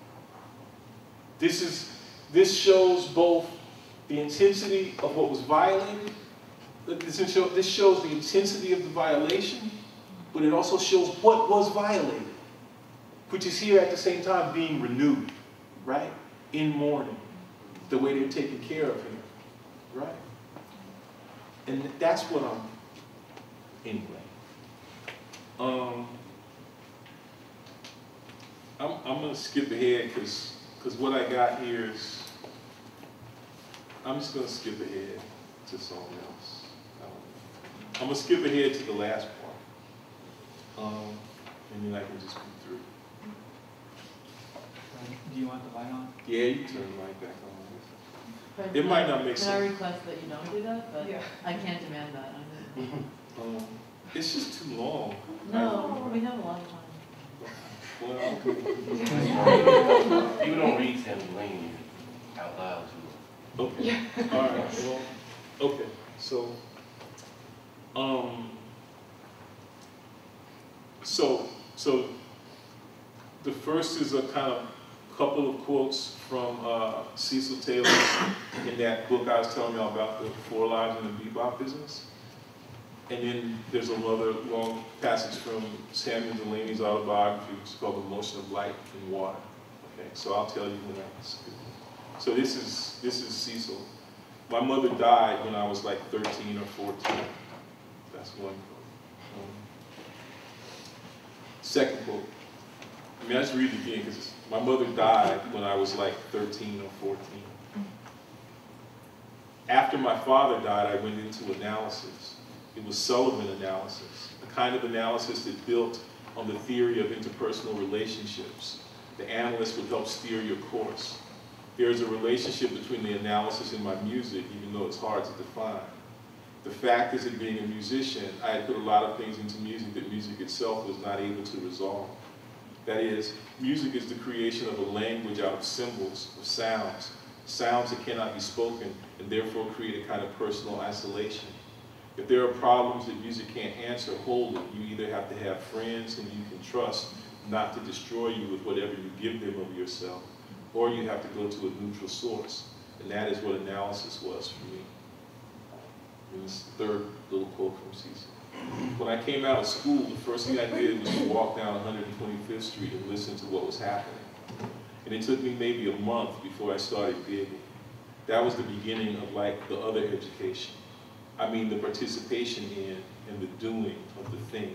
This shows both the intensity of what was violated. This shows the intensity of the violation, but it also shows what was violated, which is here at the same time being renewed, right? In mourning, the way they're taking care of him, right? And that's what anyway. I'm gonna skip ahead because what I got here is, I'm just gonna skip ahead to something else. I'm gonna skip ahead to the last part, and then I can just go through. Do you want the light on? Yeah, you turn the light back on. It might not make sense. Can I request that you don't do that? But yeah. I can't demand that. It's just too long. No, we have a lot of time. Well, You don't read Sam Delaney out loud to okay. Yeah. All right. Well, okay. So The first is a kind of couple of quotes from Cecil Taylor in that book I was telling you about, the 4 Lives in the Bebop Business. And then there's another long passage from Samuel Delaney's autobiography, which is called The Motion of Light and Water. Okay, so I'll tell you when I speak. So this is Cecil. My mother died when I was like 13 or 14. That's one quote. Second quote. I mean, I just read it again because my mother died when I was like 13 or 14. After my father died, I went into analysis. It was Sullivan analysis, the kind of analysis that built on the theory of interpersonal relationships. The analyst would help steer your course. There is a relationship between the analysis and my music, even though it's hard to define. The fact is that being a musician, I had put a lot of things into music that music itself was not able to resolve. That is, music is the creation of a language out of symbols, of sounds, sounds that cannot be spoken, and therefore create a kind of personal isolation. If there are problems that music can't answer wholly, you either have to have friends whom you can trust not to destroy you with whatever you give them of yourself, or you have to go to a neutral source. And that is what analysis was for me. And this is the third little quote from Cecil. When I came out of school, the first thing I did was to walk down 125th Street and listen to what was happening. And it took me maybe a month before I started gigging. That was the beginning of like the other education. I mean the participation in and the doing of the thing.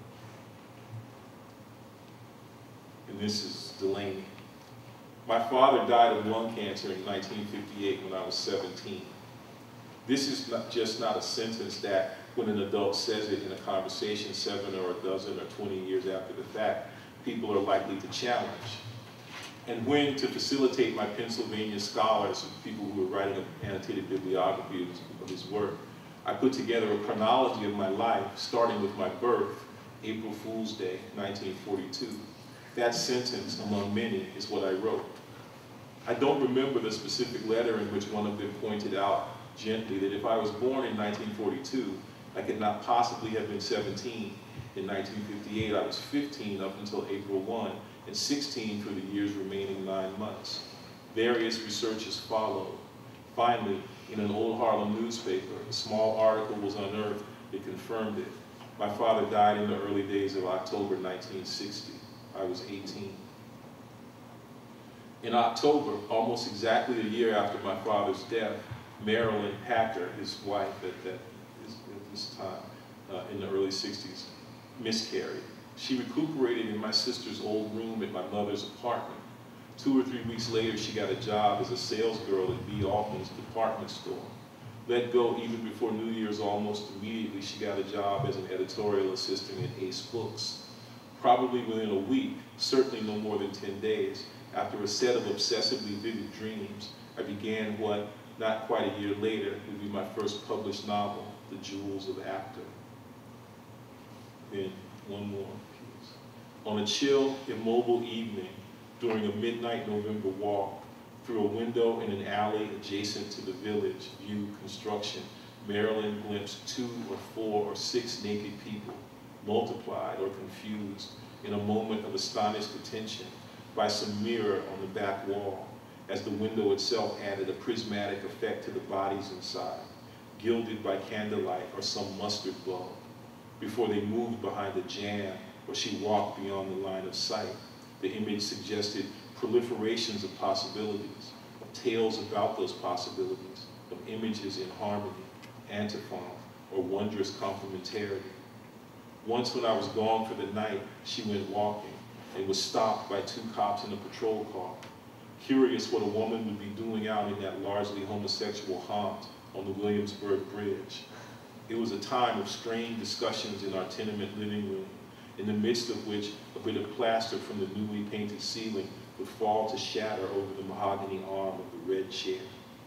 And this is Delaney. My father died of lung cancer in 1958 when I was 17. This is just not a sentence that, when an adult says it in a conversation 7 or a dozen or 20 years after the fact, people are likely to challenge. And when, to facilitate my Pennsylvania scholars, people who were writing an annotated bibliography of his work, I put together a chronology of my life, starting with my birth, April Fool's Day, 1942. That sentence, among many, is what I wrote. I don't remember the specific letter in which one of them pointed out gently that if I was born in 1942, I could not possibly have been 17. In 1958, I was 15 up until April 1, and 16 for the year's remaining 9 months. Various researches followed. Finally, in an old Harlem newspaper, a small article was unearthed that confirmed it. My father died in the early days of October 1960. I was 18. In October, almost exactly a year after my father's death, Marilyn Packer, his wife at this time, in the early 60s, miscarried. She recuperated in my sister's old room at my mother's apartment. 2 or 3 weeks later, she got a job as a sales girl at B. Altman's department store. Let go even before New Year's, almost immediately, she got a job as an editorial assistant at Ace Books. Probably within a week, certainly no more than 10 days, after a set of obsessively vivid dreams, I began what, not quite a year later, would be my first published novel, The Jewels of Actor. Then, one more piece. On a chill, immobile evening, during a midnight November walk, through a window in an alley adjacent to the Village View construction, Marilyn glimpsed 2 or 4 or 6 naked people, multiplied or confused in a moment of astonished attention by some mirror on the back wall, as the window itself added a prismatic effect to the bodies inside, gilded by candlelight or some mustard bulb, before they moved behind a jamb or she walked beyond the line of sight. The image suggested proliferations of possibilities, of tales about those possibilities, of images in harmony, antiphon, or wondrous complementarity. Once when I was gone for the night, she went walking and was stopped by 2 cops in a patrol car, curious what a woman would be doing out in that largely homosexual haunt on the Williamsburg Bridge. It was a time of strained discussions in our tenement living room, in the midst of which a bit of plaster from the newly painted ceiling would fall to shatter over the mahogany arm of the red chair.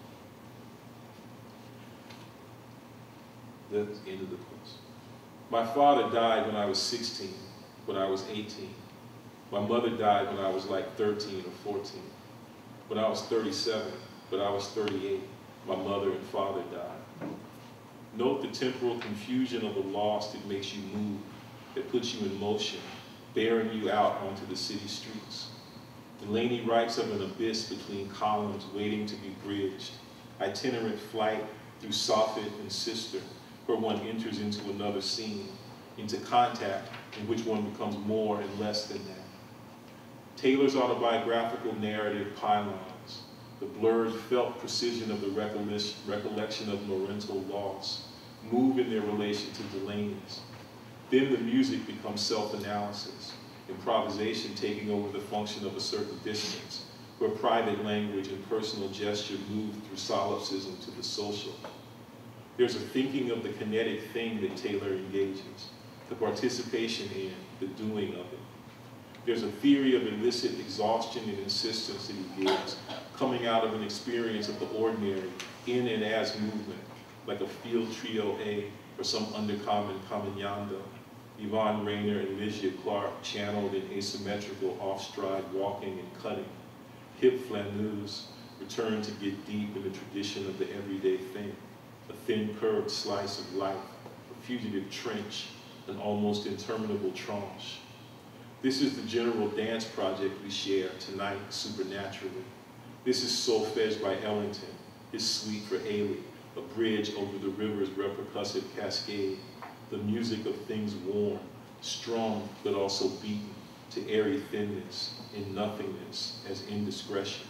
That's the end of the quotes. My father died when I was 16, when I was 18. My mother died when I was like 13 or 14. When I was 37, when I was 38, my mother and father died. Note the temporal confusion of the loss that makes you move, that puts you in motion, bearing you out onto the city streets. Delaney writes of an abyss between columns waiting to be bridged, itinerant flight through soffit and cistern, where one enters into another scene, into contact in which one becomes more and less than that. Taylor's autobiographical narrative pylons, the blurred felt precision of the recollection of parental loss, move in their relation to Delaney's. Then the music becomes self-analysis, improvisation taking over the function of a certain distance, where private language and personal gesture move through solipsism to the social. There's a thinking of the kinetic thing that Taylor engages, the participation in, the doing of it. There's a theory of illicit exhaustion and insistence that he gives, coming out of an experience of the ordinary, in and as movement, like a field trio A or some undercommon caminando. Yvonne Rainer and Ligia Clark channeled in asymmetrical off-stride walking and cutting. Hip flaneuse return to get deep in the tradition of the everyday thing, a thin curved slice of life, a fugitive trench, an almost interminable tranche. This is the general dance project we share tonight, supernaturally. This is Solfege by Ellington, his suite for Ailey, a bridge over the river's repercussive cascade, the music of things worn, strong but also beaten, to airy thinness, in nothingness, as indiscretion.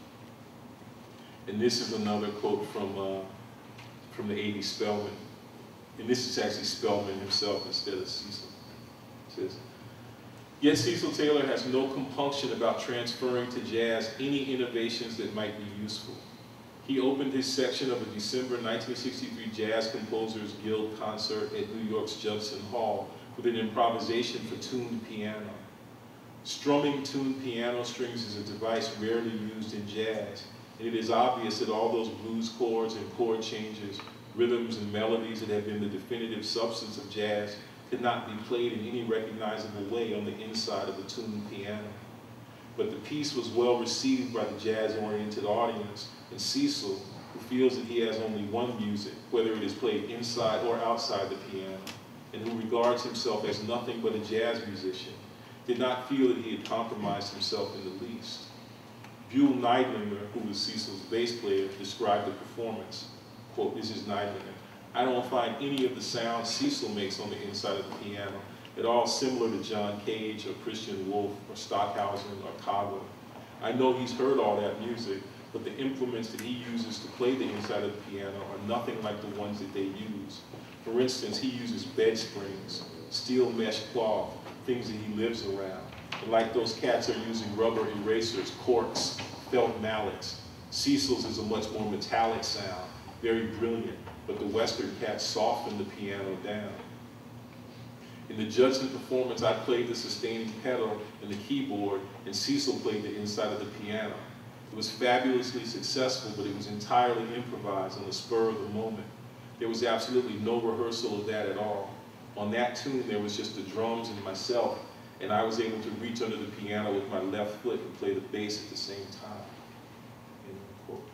And this is another quote from the 80s Spellman. And this is actually Spellman himself instead of Cecil. It says, "Yet Cecil Taylor has no compunction about transferring to jazz any innovations that might be useful. He opened his section of a December 1963 Jazz Composers Guild concert at New York's Judson Hall with an improvisation for tuned piano. Strumming tuned piano strings is a device rarely used in jazz, and it is obvious that all those blues chords and chord changes, rhythms and melodies that have been the definitive substance of jazz could not be played in any recognizable way on the inside of a tuned piano. But the piece was well received by the jazz-oriented audience, and Cecil, who feels that he has only one music, whether it is played inside or outside the piano, and who regards himself as nothing but a jazz musician, did not feel that he had compromised himself in the least. Buell Neidlinger, who was Cecil's bass player, described the performance. Quote, this is Neidlinger. "I don't find any of the sounds Cecil makes on the inside of the piano at all similar to John Cage or Christian Wolff or Stockhausen or Cabo. I know he's heard all that music, but the implements that he uses to play the inside of the piano are nothing like the ones that they use. For instance, he uses bed springs, steel mesh cloth, things that he lives around. And like those cats are using rubber erasers, corks, felt mallets. Cecil's is a much more metallic sound, very brilliant, but the Western cats soften the piano down. In the Judson performance, I played the sustaining pedal and the keyboard, and Cecil played the inside of the piano. It was fabulously successful, but it was entirely improvised on the spur of the moment. There was absolutely no rehearsal of that at all. On that tune, there was just the drums and myself, and I was able to reach under the piano with my left foot and play the bass at the same time." End quote.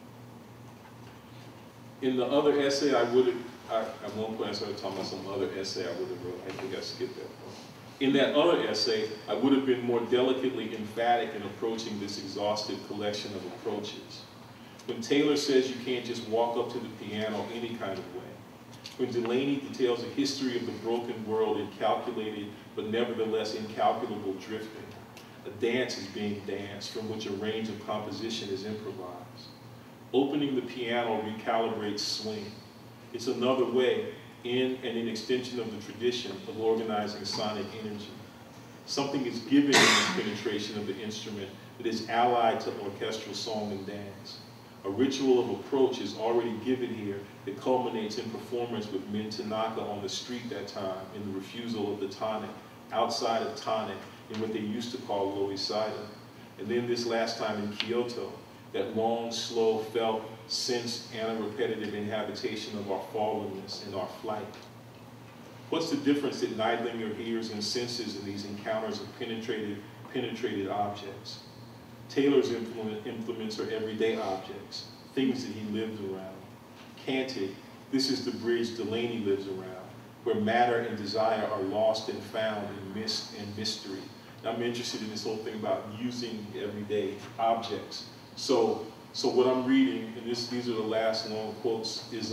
In the other essay, at one point I started talking about some other essay I would have wrote. I think I skipped that one. In that other essay, I would have been more delicately emphatic in approaching this exhaustive collection of approaches. When Taylor says you can't just walk up to the piano any kind of way, when Delaney details a history of the broken world in calculated but nevertheless incalculable drifting, a dance is being danced from which a range of composition is improvised. Opening the piano recalibrates swing. It's another way, in and in extension of the tradition of organizing sonic energy. Something is given in this penetration of the instrument that is allied to orchestral song and dance. A ritual of approach is already given here that culminates in performance with Min Tanaka on the street that time in the refusal of the tonic, outside of tonic, in what they used to call Loisida. And then this last time in Kyoto, that long, slow, felt, sensed, and repetitive inhabitation of our fallenness and our flight. What's the difference that Neidlinger hears and senses in these encounters of penetrated objects? Taylor's implements are everyday objects, things that he lives around. Canted, this is the bridge Delaney lives around, where matter and desire are lost and found in mist and mystery, I'm interested in this whole thing about using everyday objects. So what I'm reading, and these are the last long quotes, is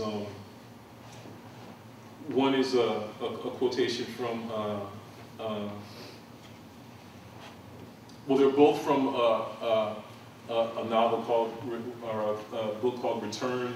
one is a quotation from, well, they're both from a novel called, or a book called Return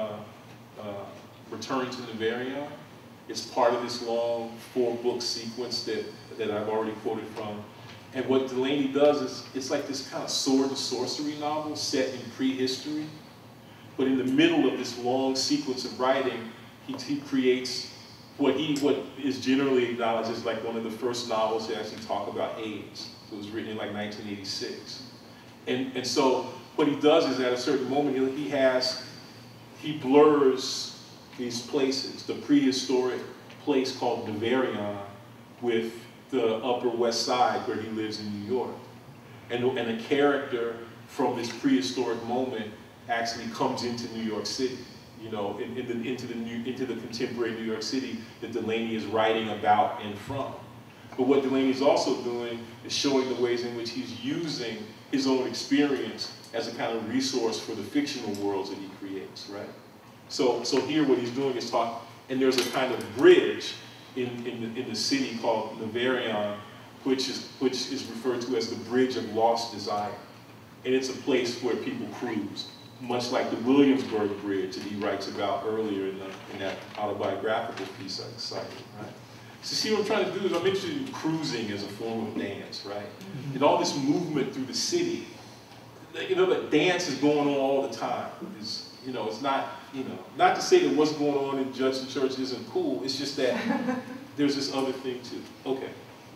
to Nivarian. It's part of this long 4-book sequence that I've already quoted from. And what Delany does is, it's like this kind of sword and sorcery novel set in prehistory. But in the middle of this long sequence of writing, he creates what is generally acknowledged as like one of the first novels to actually talk about AIDS. It was written in like 1986. And so what he does is at a certain moment, he blurs these places, the prehistoric place called Nivarian with the Upper West Side where he lives in New York. And a character from this prehistoric moment actually comes into New York City, you know, into the contemporary New York City that Delany is writing about and from. But what Delany is also doing is showing the ways in which he's using his own experience as a kind of resource for the fictional worlds that he creates, right? So here what he's doing is talk, and there's a kind of bridge in the city called Nivarian, which is referred to as the Bridge of Lost Desire. And it's a place where people cruise, much like the Williamsburg Bridge that he writes about earlier in that autobiographical piece I cited, right? So see what I'm trying to do is I'm interested in cruising as a form of dance, right? And all this movement through the city, you know, that dance is going on all the time. You know, it's not, you know, not to say that what's going on in Judson Church isn't cool, it's just that there's this other thing too. Okay.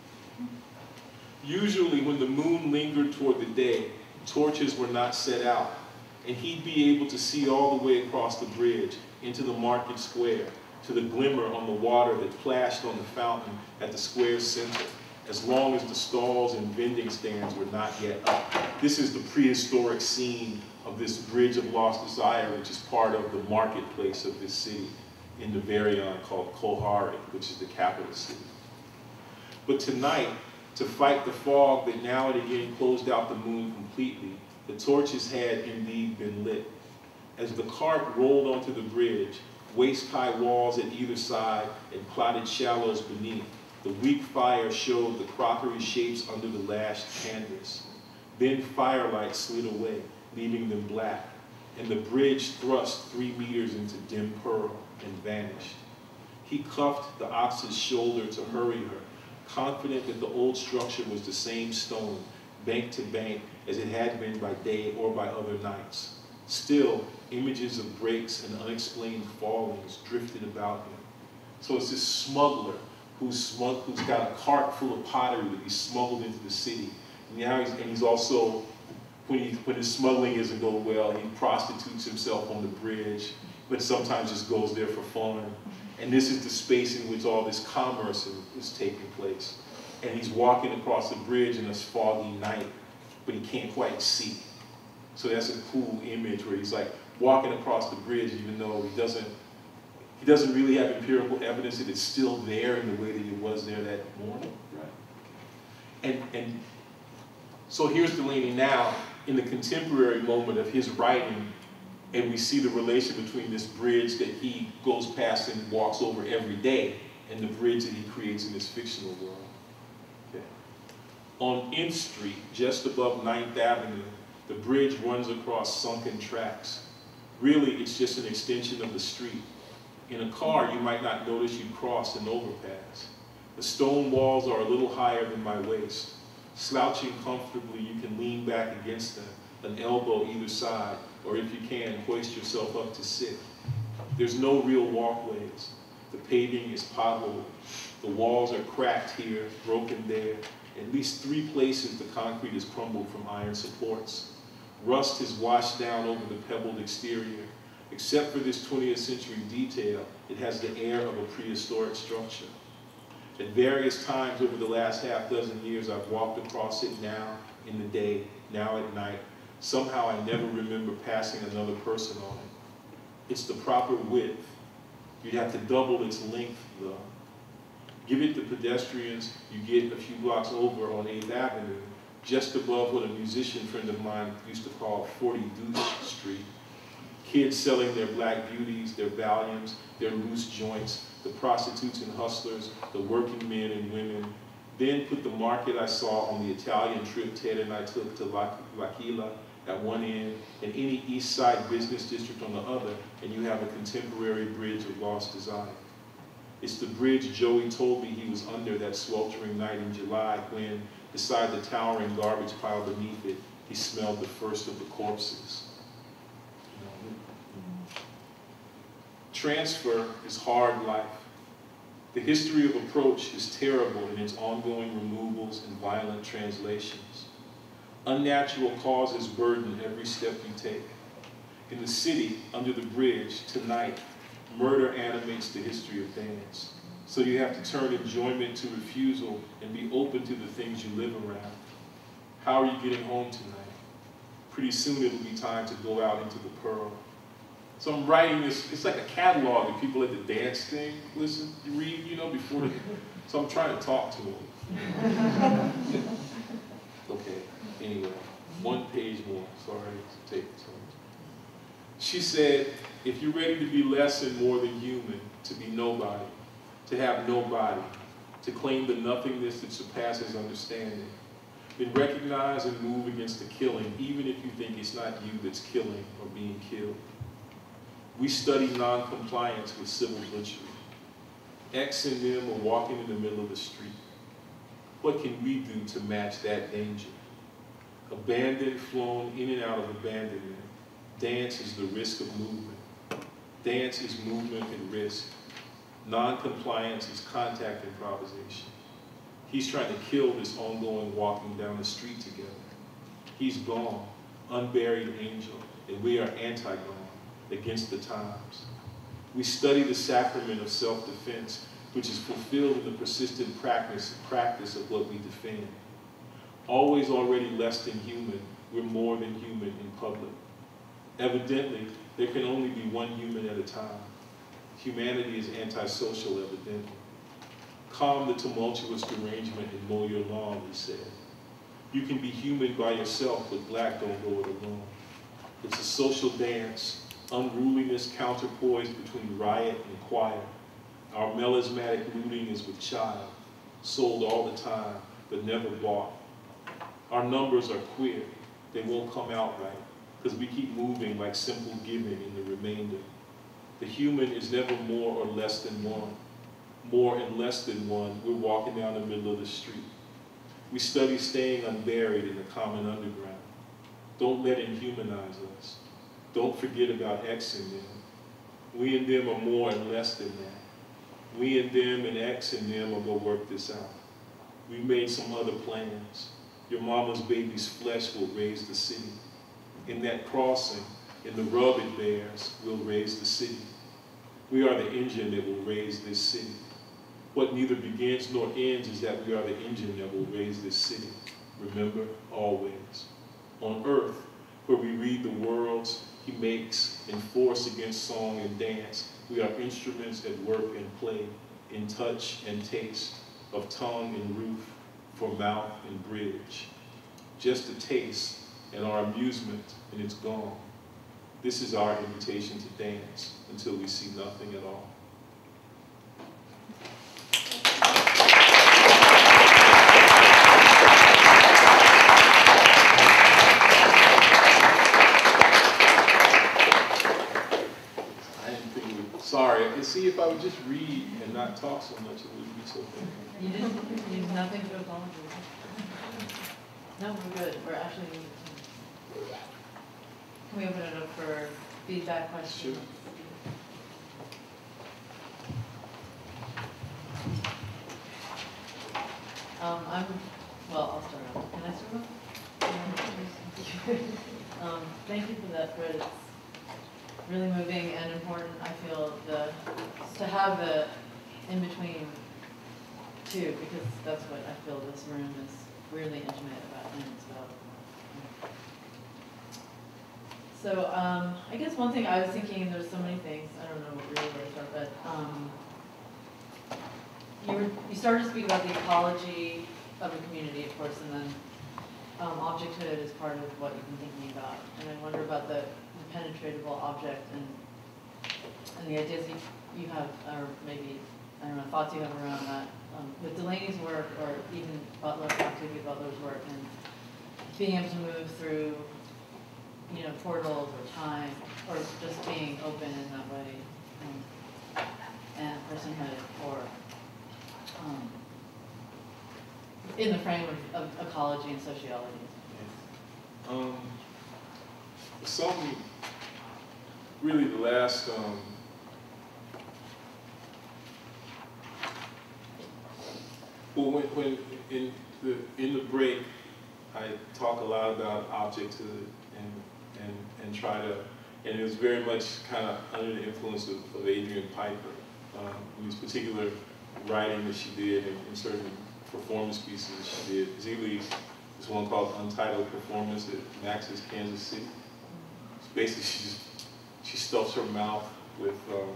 Usually when the moon lingered toward the day, torches were not set out, and he'd be able to see all the way across the bridge into the market square, to the glimmer on the water that flashed on the fountain at the square's center, as long as the stalls and vending stands were not yet up. This is the prehistoric scene of this Bridge of Lost Desire, which is part of the marketplace of this city in Nivarian called Kohari, which is the capital city. But tonight, to fight the fog that now and again closed out the moon completely, the torches had indeed been lit. As the cart rolled onto the bridge, waist-high walls at either side and plotted shallows beneath, the weak fire showed the crockery shapes under the lashed canvas. Then firelight slid away, leaving them black, and the bridge thrust 3 meters into dim pearl and vanished. He cuffed the ox's shoulder to hurry her, confident that the old structure was the same stone, bank to bank, as it had been by day or by other nights. Still, images of breaks and unexplained fallings drifted about him. So it's this smuggler who's got a cart full of pottery that he smuggled into the city. And now he's also, when his smuggling isn't going well, he prostitutes himself on the bridge, but sometimes just goes there for fun. And this is the space in which all this commerce is taking place. And he's walking across the bridge in this foggy night, but he can't quite see. So that's a cool image where he's like walking across the bridge even though he doesn't really have empirical evidence that it's still there in the way that it was there that morning. Right. And so here's Delany now in the contemporary moment of his writing, and we see the relation between this bridge that he goes past and walks over every day and the bridge that he creates in this fictional world. Okay. On N Street, just above 9th Avenue, the bridge runs across sunken tracks. Really, it's just an extension of the street. In a car, you might not notice you crossed an overpass. The stone walls are a little higher than my waist. Slouching comfortably, you can lean back against them, an elbow either side, or if you can, hoist yourself up to sit. There's no real walkways. The paving is potholed. The walls are cracked here, broken there. At least 3 places the concrete is crumbled from iron supports. Rust has washed down over the pebbled exterior. Except for this 20th century detail, it has the air of a prehistoric structure. At various times over the last half-dozen years, I've walked across it now in the day, now at night. Somehow I never remember passing another person on it. It's the proper width. You'd have to double its length, though. Give it to pedestrians, you get a few blocks over on 8th Avenue, just above what a musician friend of mine used to call 40 Deuce Street. Kids selling their black beauties, their Valiums, their loose joints, the prostitutes and hustlers, the working men and women. Then put the market I saw on the Italian trip Ted and I took to L'Aquila at one end, and any East Side business district on the other, and you have a contemporary bridge of lost desire. It's the bridge Joey told me he was under that sweltering night in July when, beside the towering garbage pile beneath it, he smelled the first of the corpses. Transfer is hard life. The history of approach is terrible in its ongoing removals and violent translations. Unnatural causes burden every step you take. In the city, under the bridge, tonight, murder animates the history of dance. So you have to turn enjoyment to refusal and be open to the things you live around. How are you getting home tonight? Pretty soon it'll be time to go out into the Pearl. So I'm writing this, it's like a catalog of people at the dance thing. Listen, you read, you know, before the, so I'm trying to talk to them. Okay, anyway, one page more, sorry to take so much. She said, if you're ready to be less and more than human, to be nobody, to have nobody, to claim the nothingness that surpasses understanding, then recognize and move against the killing, even if you think it's not you that's killing or being killed. We study non-compliance with civil butchery. X and them are walking in the middle of the street. What can we do to match that danger? Abandoned, flown in and out of abandonment. Dance is the risk of movement. Dance is movement and risk. Non-compliance is contact improvisation. He's trying to kill this ongoing walking down the street together. He's gone, unburied angel, and we are anti-gone, against the times. We study the sacrament of self-defense, which is fulfilled in the persistent practice of what we defend. Always already less than human, we're more than human in public. Evidently, there can only be one human at a time. Humanity is antisocial, evidently. Calm the tumultuous derangement and mow your lawn, he said. You can be human by yourself, but black don't go it alone. It's a social dance, unruliness counterpoised between riot and quiet. Our melismatic looting is with child, sold all the time, but never bought. Our numbers are queer. They won't come out right, because we keep moving like simple giving in the remainder. The human is never more or less than one. More and less than one, we're walking down the middle of the street. We study staying unburied in the common underground. Don't let it humanize us. Don't forget about X and them. We and them are more and less than that. We and them and X and them will go work this out. We made some other plans. Your mama's baby's flesh will raise the city. In that crossing, in the rub it bears, we'll raise the city. We are the engine that will raise this city. What neither begins nor ends is that we are the engine that will raise this city. Remember, always. On earth, where we read the worlds he makes in force against song and dance, we are instruments at work and play, in touch and taste, of tongue and roof, for mouth and bridge. Just a taste, and our amusement, and it's gone. This is our invitation to dance until we see nothing at all. Sorry, I can see if I would just read and not talk so much, it wouldn't be so bad. You didn't, you have nothing to apologize. No, we're good. We're actually, can we open it up for feedback questions? Sure. I'll start off. Can I start off? Thank you for that, Fred. It's really moving and important. I feel to have the in-between too, because that's what I feel this room is really intimate about and it's about. So I guess one thing I was thinking, there's so many things, I don't know really where to start, but you started to speak about the ecology of the community, of course, and then objecthood is part of what you've been thinking about. And I wonder about the penetratable object and the ideas you have, or maybe, I don't know, thoughts you have around that. With Delaney's work, or even Octavia Butler's work, and being able to move through, you know, portals or time, or just being open in that way, and personhood, or in the frame of ecology and sociology. Something, really the last, well, when in the break, I talk a lot about objecthood and try to, and it was very much kind of under the influence of Adrian Piper, in this particular writing that she did and certain performance pieces that she did, particularly this one called Untitled Performance at Max's Kansas City. It's basically, she stuffs her mouth with,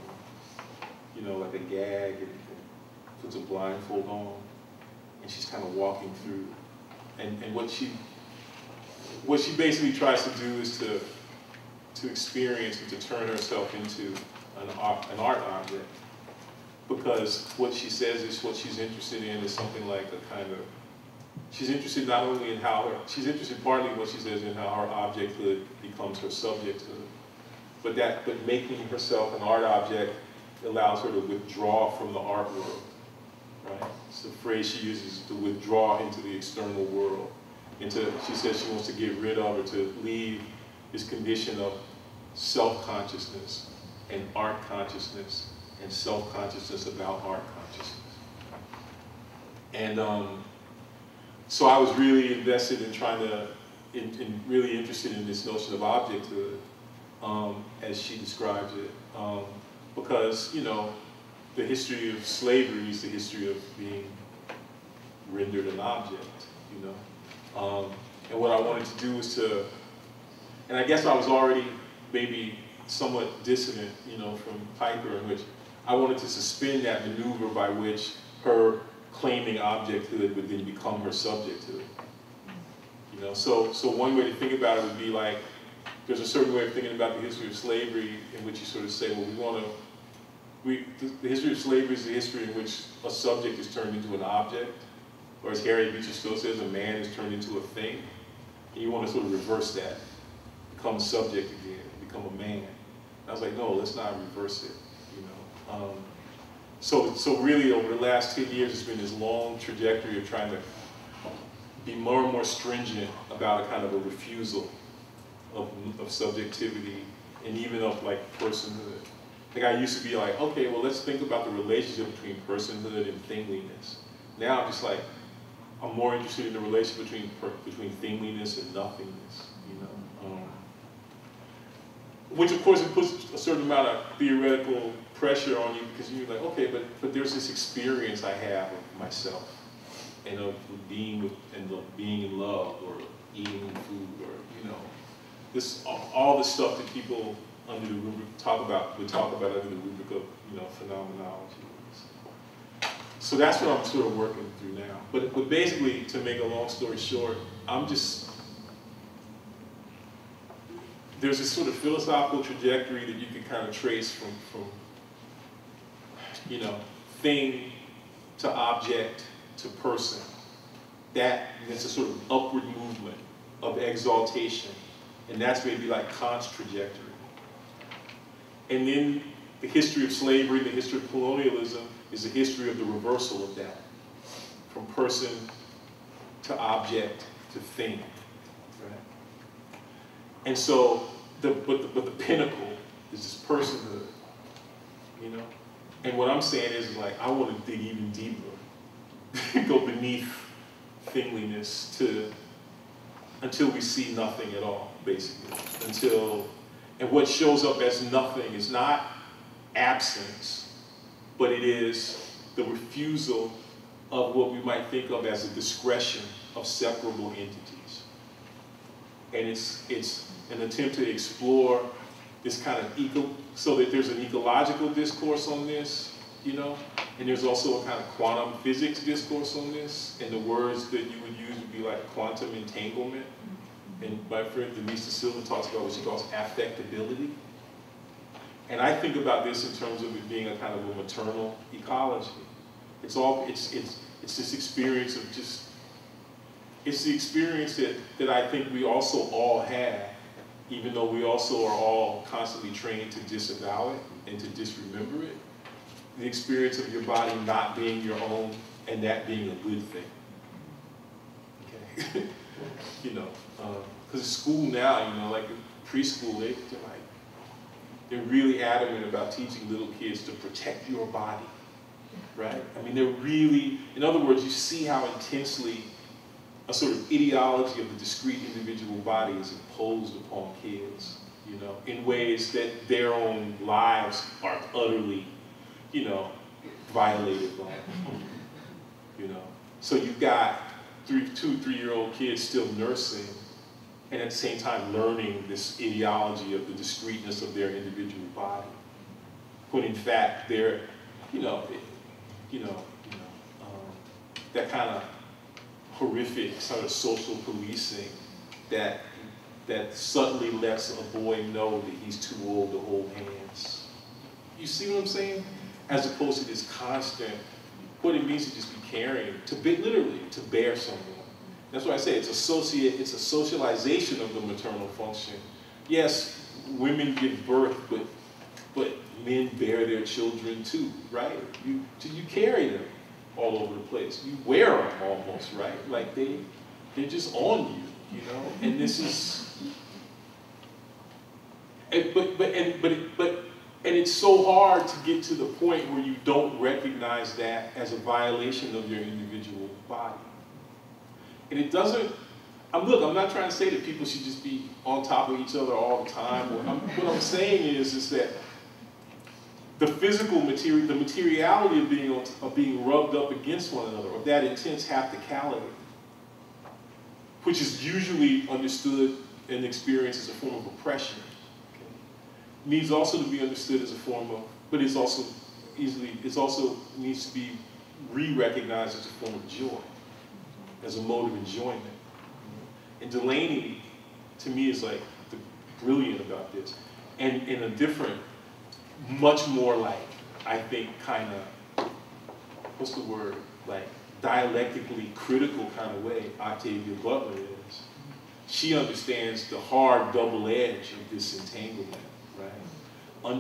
you know, like a gag and puts a blindfold on, and she's kind of walking through. And what she basically tries to do is to experience and to turn herself into an art object. Because what she says is what she's interested in is something like a kind of, she's interested not only in she's interested partly in what she says in how her objecthood becomes her subjecthood, but making herself an art object allows her to withdraw from the art world, right? It's the phrase she uses, to withdraw into the external world. She says she wants to get rid of, or to leave this condition of self-consciousness and art consciousness and self-consciousness about art consciousness. And so I was really invested in trying to, really interested in this notion of objecthood, as she describes it, because, you know, the history of slavery is the history of being rendered an object, you know. And what I wanted to do was and I guess I was already maybe somewhat dissonant, you know, from Piper, in which I wanted to suspend that maneuver by which her claiming objecthood would then become her subjecthood. You know, so one way to think about it would be like, there's a certain way of thinking about the history of slavery in which you sort of say, well, the history of slavery is the history in which a subject is turned into an object, or as Harriet Beecher Stowe says, a man is turned into a thing. And you want to sort of reverse that, become a subject again, become a man. And I was like, no, let's not reverse it, you know. So really over the last 10 years, it's been this long trajectory of trying to be more and more stringent about a kind of a refusal of subjectivity and even of like personhood. Like I used to be like, okay, well, let's think about the relationship between personhood and thingliness. Now I'm just like, I'm more interested in the relationship between thingliness and nothingness, you know. Which of course it puts a certain amount of theoretical pressure on you, because you're like, okay, but there's this experience I have of myself and of being in love, or eating food, or, you know, this all the stuff that people under the rubric would talk about under the rubric of, you know, phenomenology. So that's what I'm sort of working through now. But basically, to make a long story short, there's this sort of philosophical trajectory that you can kind of trace from you know, thing to object to person. It's a sort of upward movement of exaltation. And that's maybe like Kant's trajectory. And then the history of slavery, the history of colonialism, is the history of the reversal of that. From person to object to thing, right? And so, but the pinnacle is this personhood, you know? And what I'm saying is like, I want to dig even deeper, go beneath thingliness until we see nothing at all, basically. And what shows up as nothing is not absence, but it is the refusal of what we might think of as a discretion of separable entities. And it's an attempt to explore this kind of so that there's an ecological discourse on this, you know? And there's also a kind of quantum physics discourse on this, and the words that you would use would be like quantum entanglement. And my friend Denise De Silva talks about what she calls affectability. And I think about this in terms of it being a kind of a maternal ecology. It's this experience of just, it's the experience that I think we also all have, even though we also are all constantly trained to disavow it and to disremember it. The experience of your body not being your own and that being a good thing. Okay? You know, because school now, you know, like preschool, they're really adamant about teaching little kids to protect your body, right? I mean, they're really, in other words, you see how intensely a sort of ideology of the discrete individual body is imposed upon kids, you know, in ways that their own lives are utterly, you know, violated by, you know. So you've got 2-3-year-old kids still nursing, and at the same time learning this ideology of the discreteness of their individual body, when in fact they're, that kind of horrific sort of social policing that subtly lets a boy know that he's too old to hold hands. You see what I'm saying? As opposed to this constant, what it means to just be caring, literally, to bear someone. That's why I say it's a socialization of the maternal function. Yes, women give birth, but men bear their children too, right? You carry them all over the place. You wear them almost, right? Like they're just on you, you know? And this is, and it's so hard to get to the point where you don't recognize that as a violation of your individual body. And it doesn't, I'm not trying to say that people should just be on top of each other all the time. What I'm saying is that the physical material, the materiality of being rubbed up against one another, of that intense hapticality, which is usually understood and experienced as a form of oppression, okay, needs also to be understood as a form of, but it's also needs to be re-recognized as a form of joy, as a mode of enjoyment. And Delaney, to me, is like brilliant about this, and in a different, much more like, I think, kind of, what's the word, like dialectically critical kind of way Octavia Butler is. She understands the hard double edge of this entanglement, right?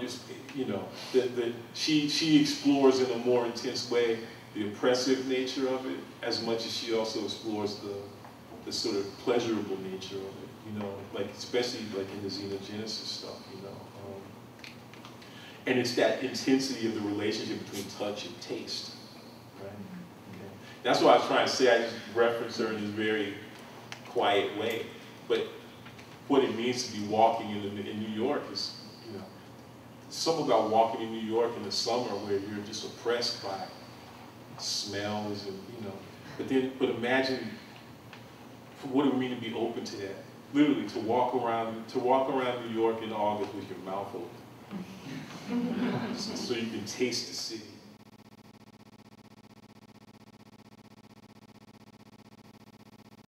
She explores in a more intense way the oppressive nature of it, as much as she also explores the sort of pleasurable nature of it, you know, like especially like in the xenogenesis stuff, you know. And it's that intensity of the relationship between touch and taste, right? Okay. That's what I was trying to say. I just referenced her in this very quiet way, but what it means to be walking in New York is, you know, something about walking in New York in the summer where you're just oppressed by smells and, you know, but imagine what it would mean to be open to that. Literally, to walk around New York in August with your mouth open, so you can taste the city.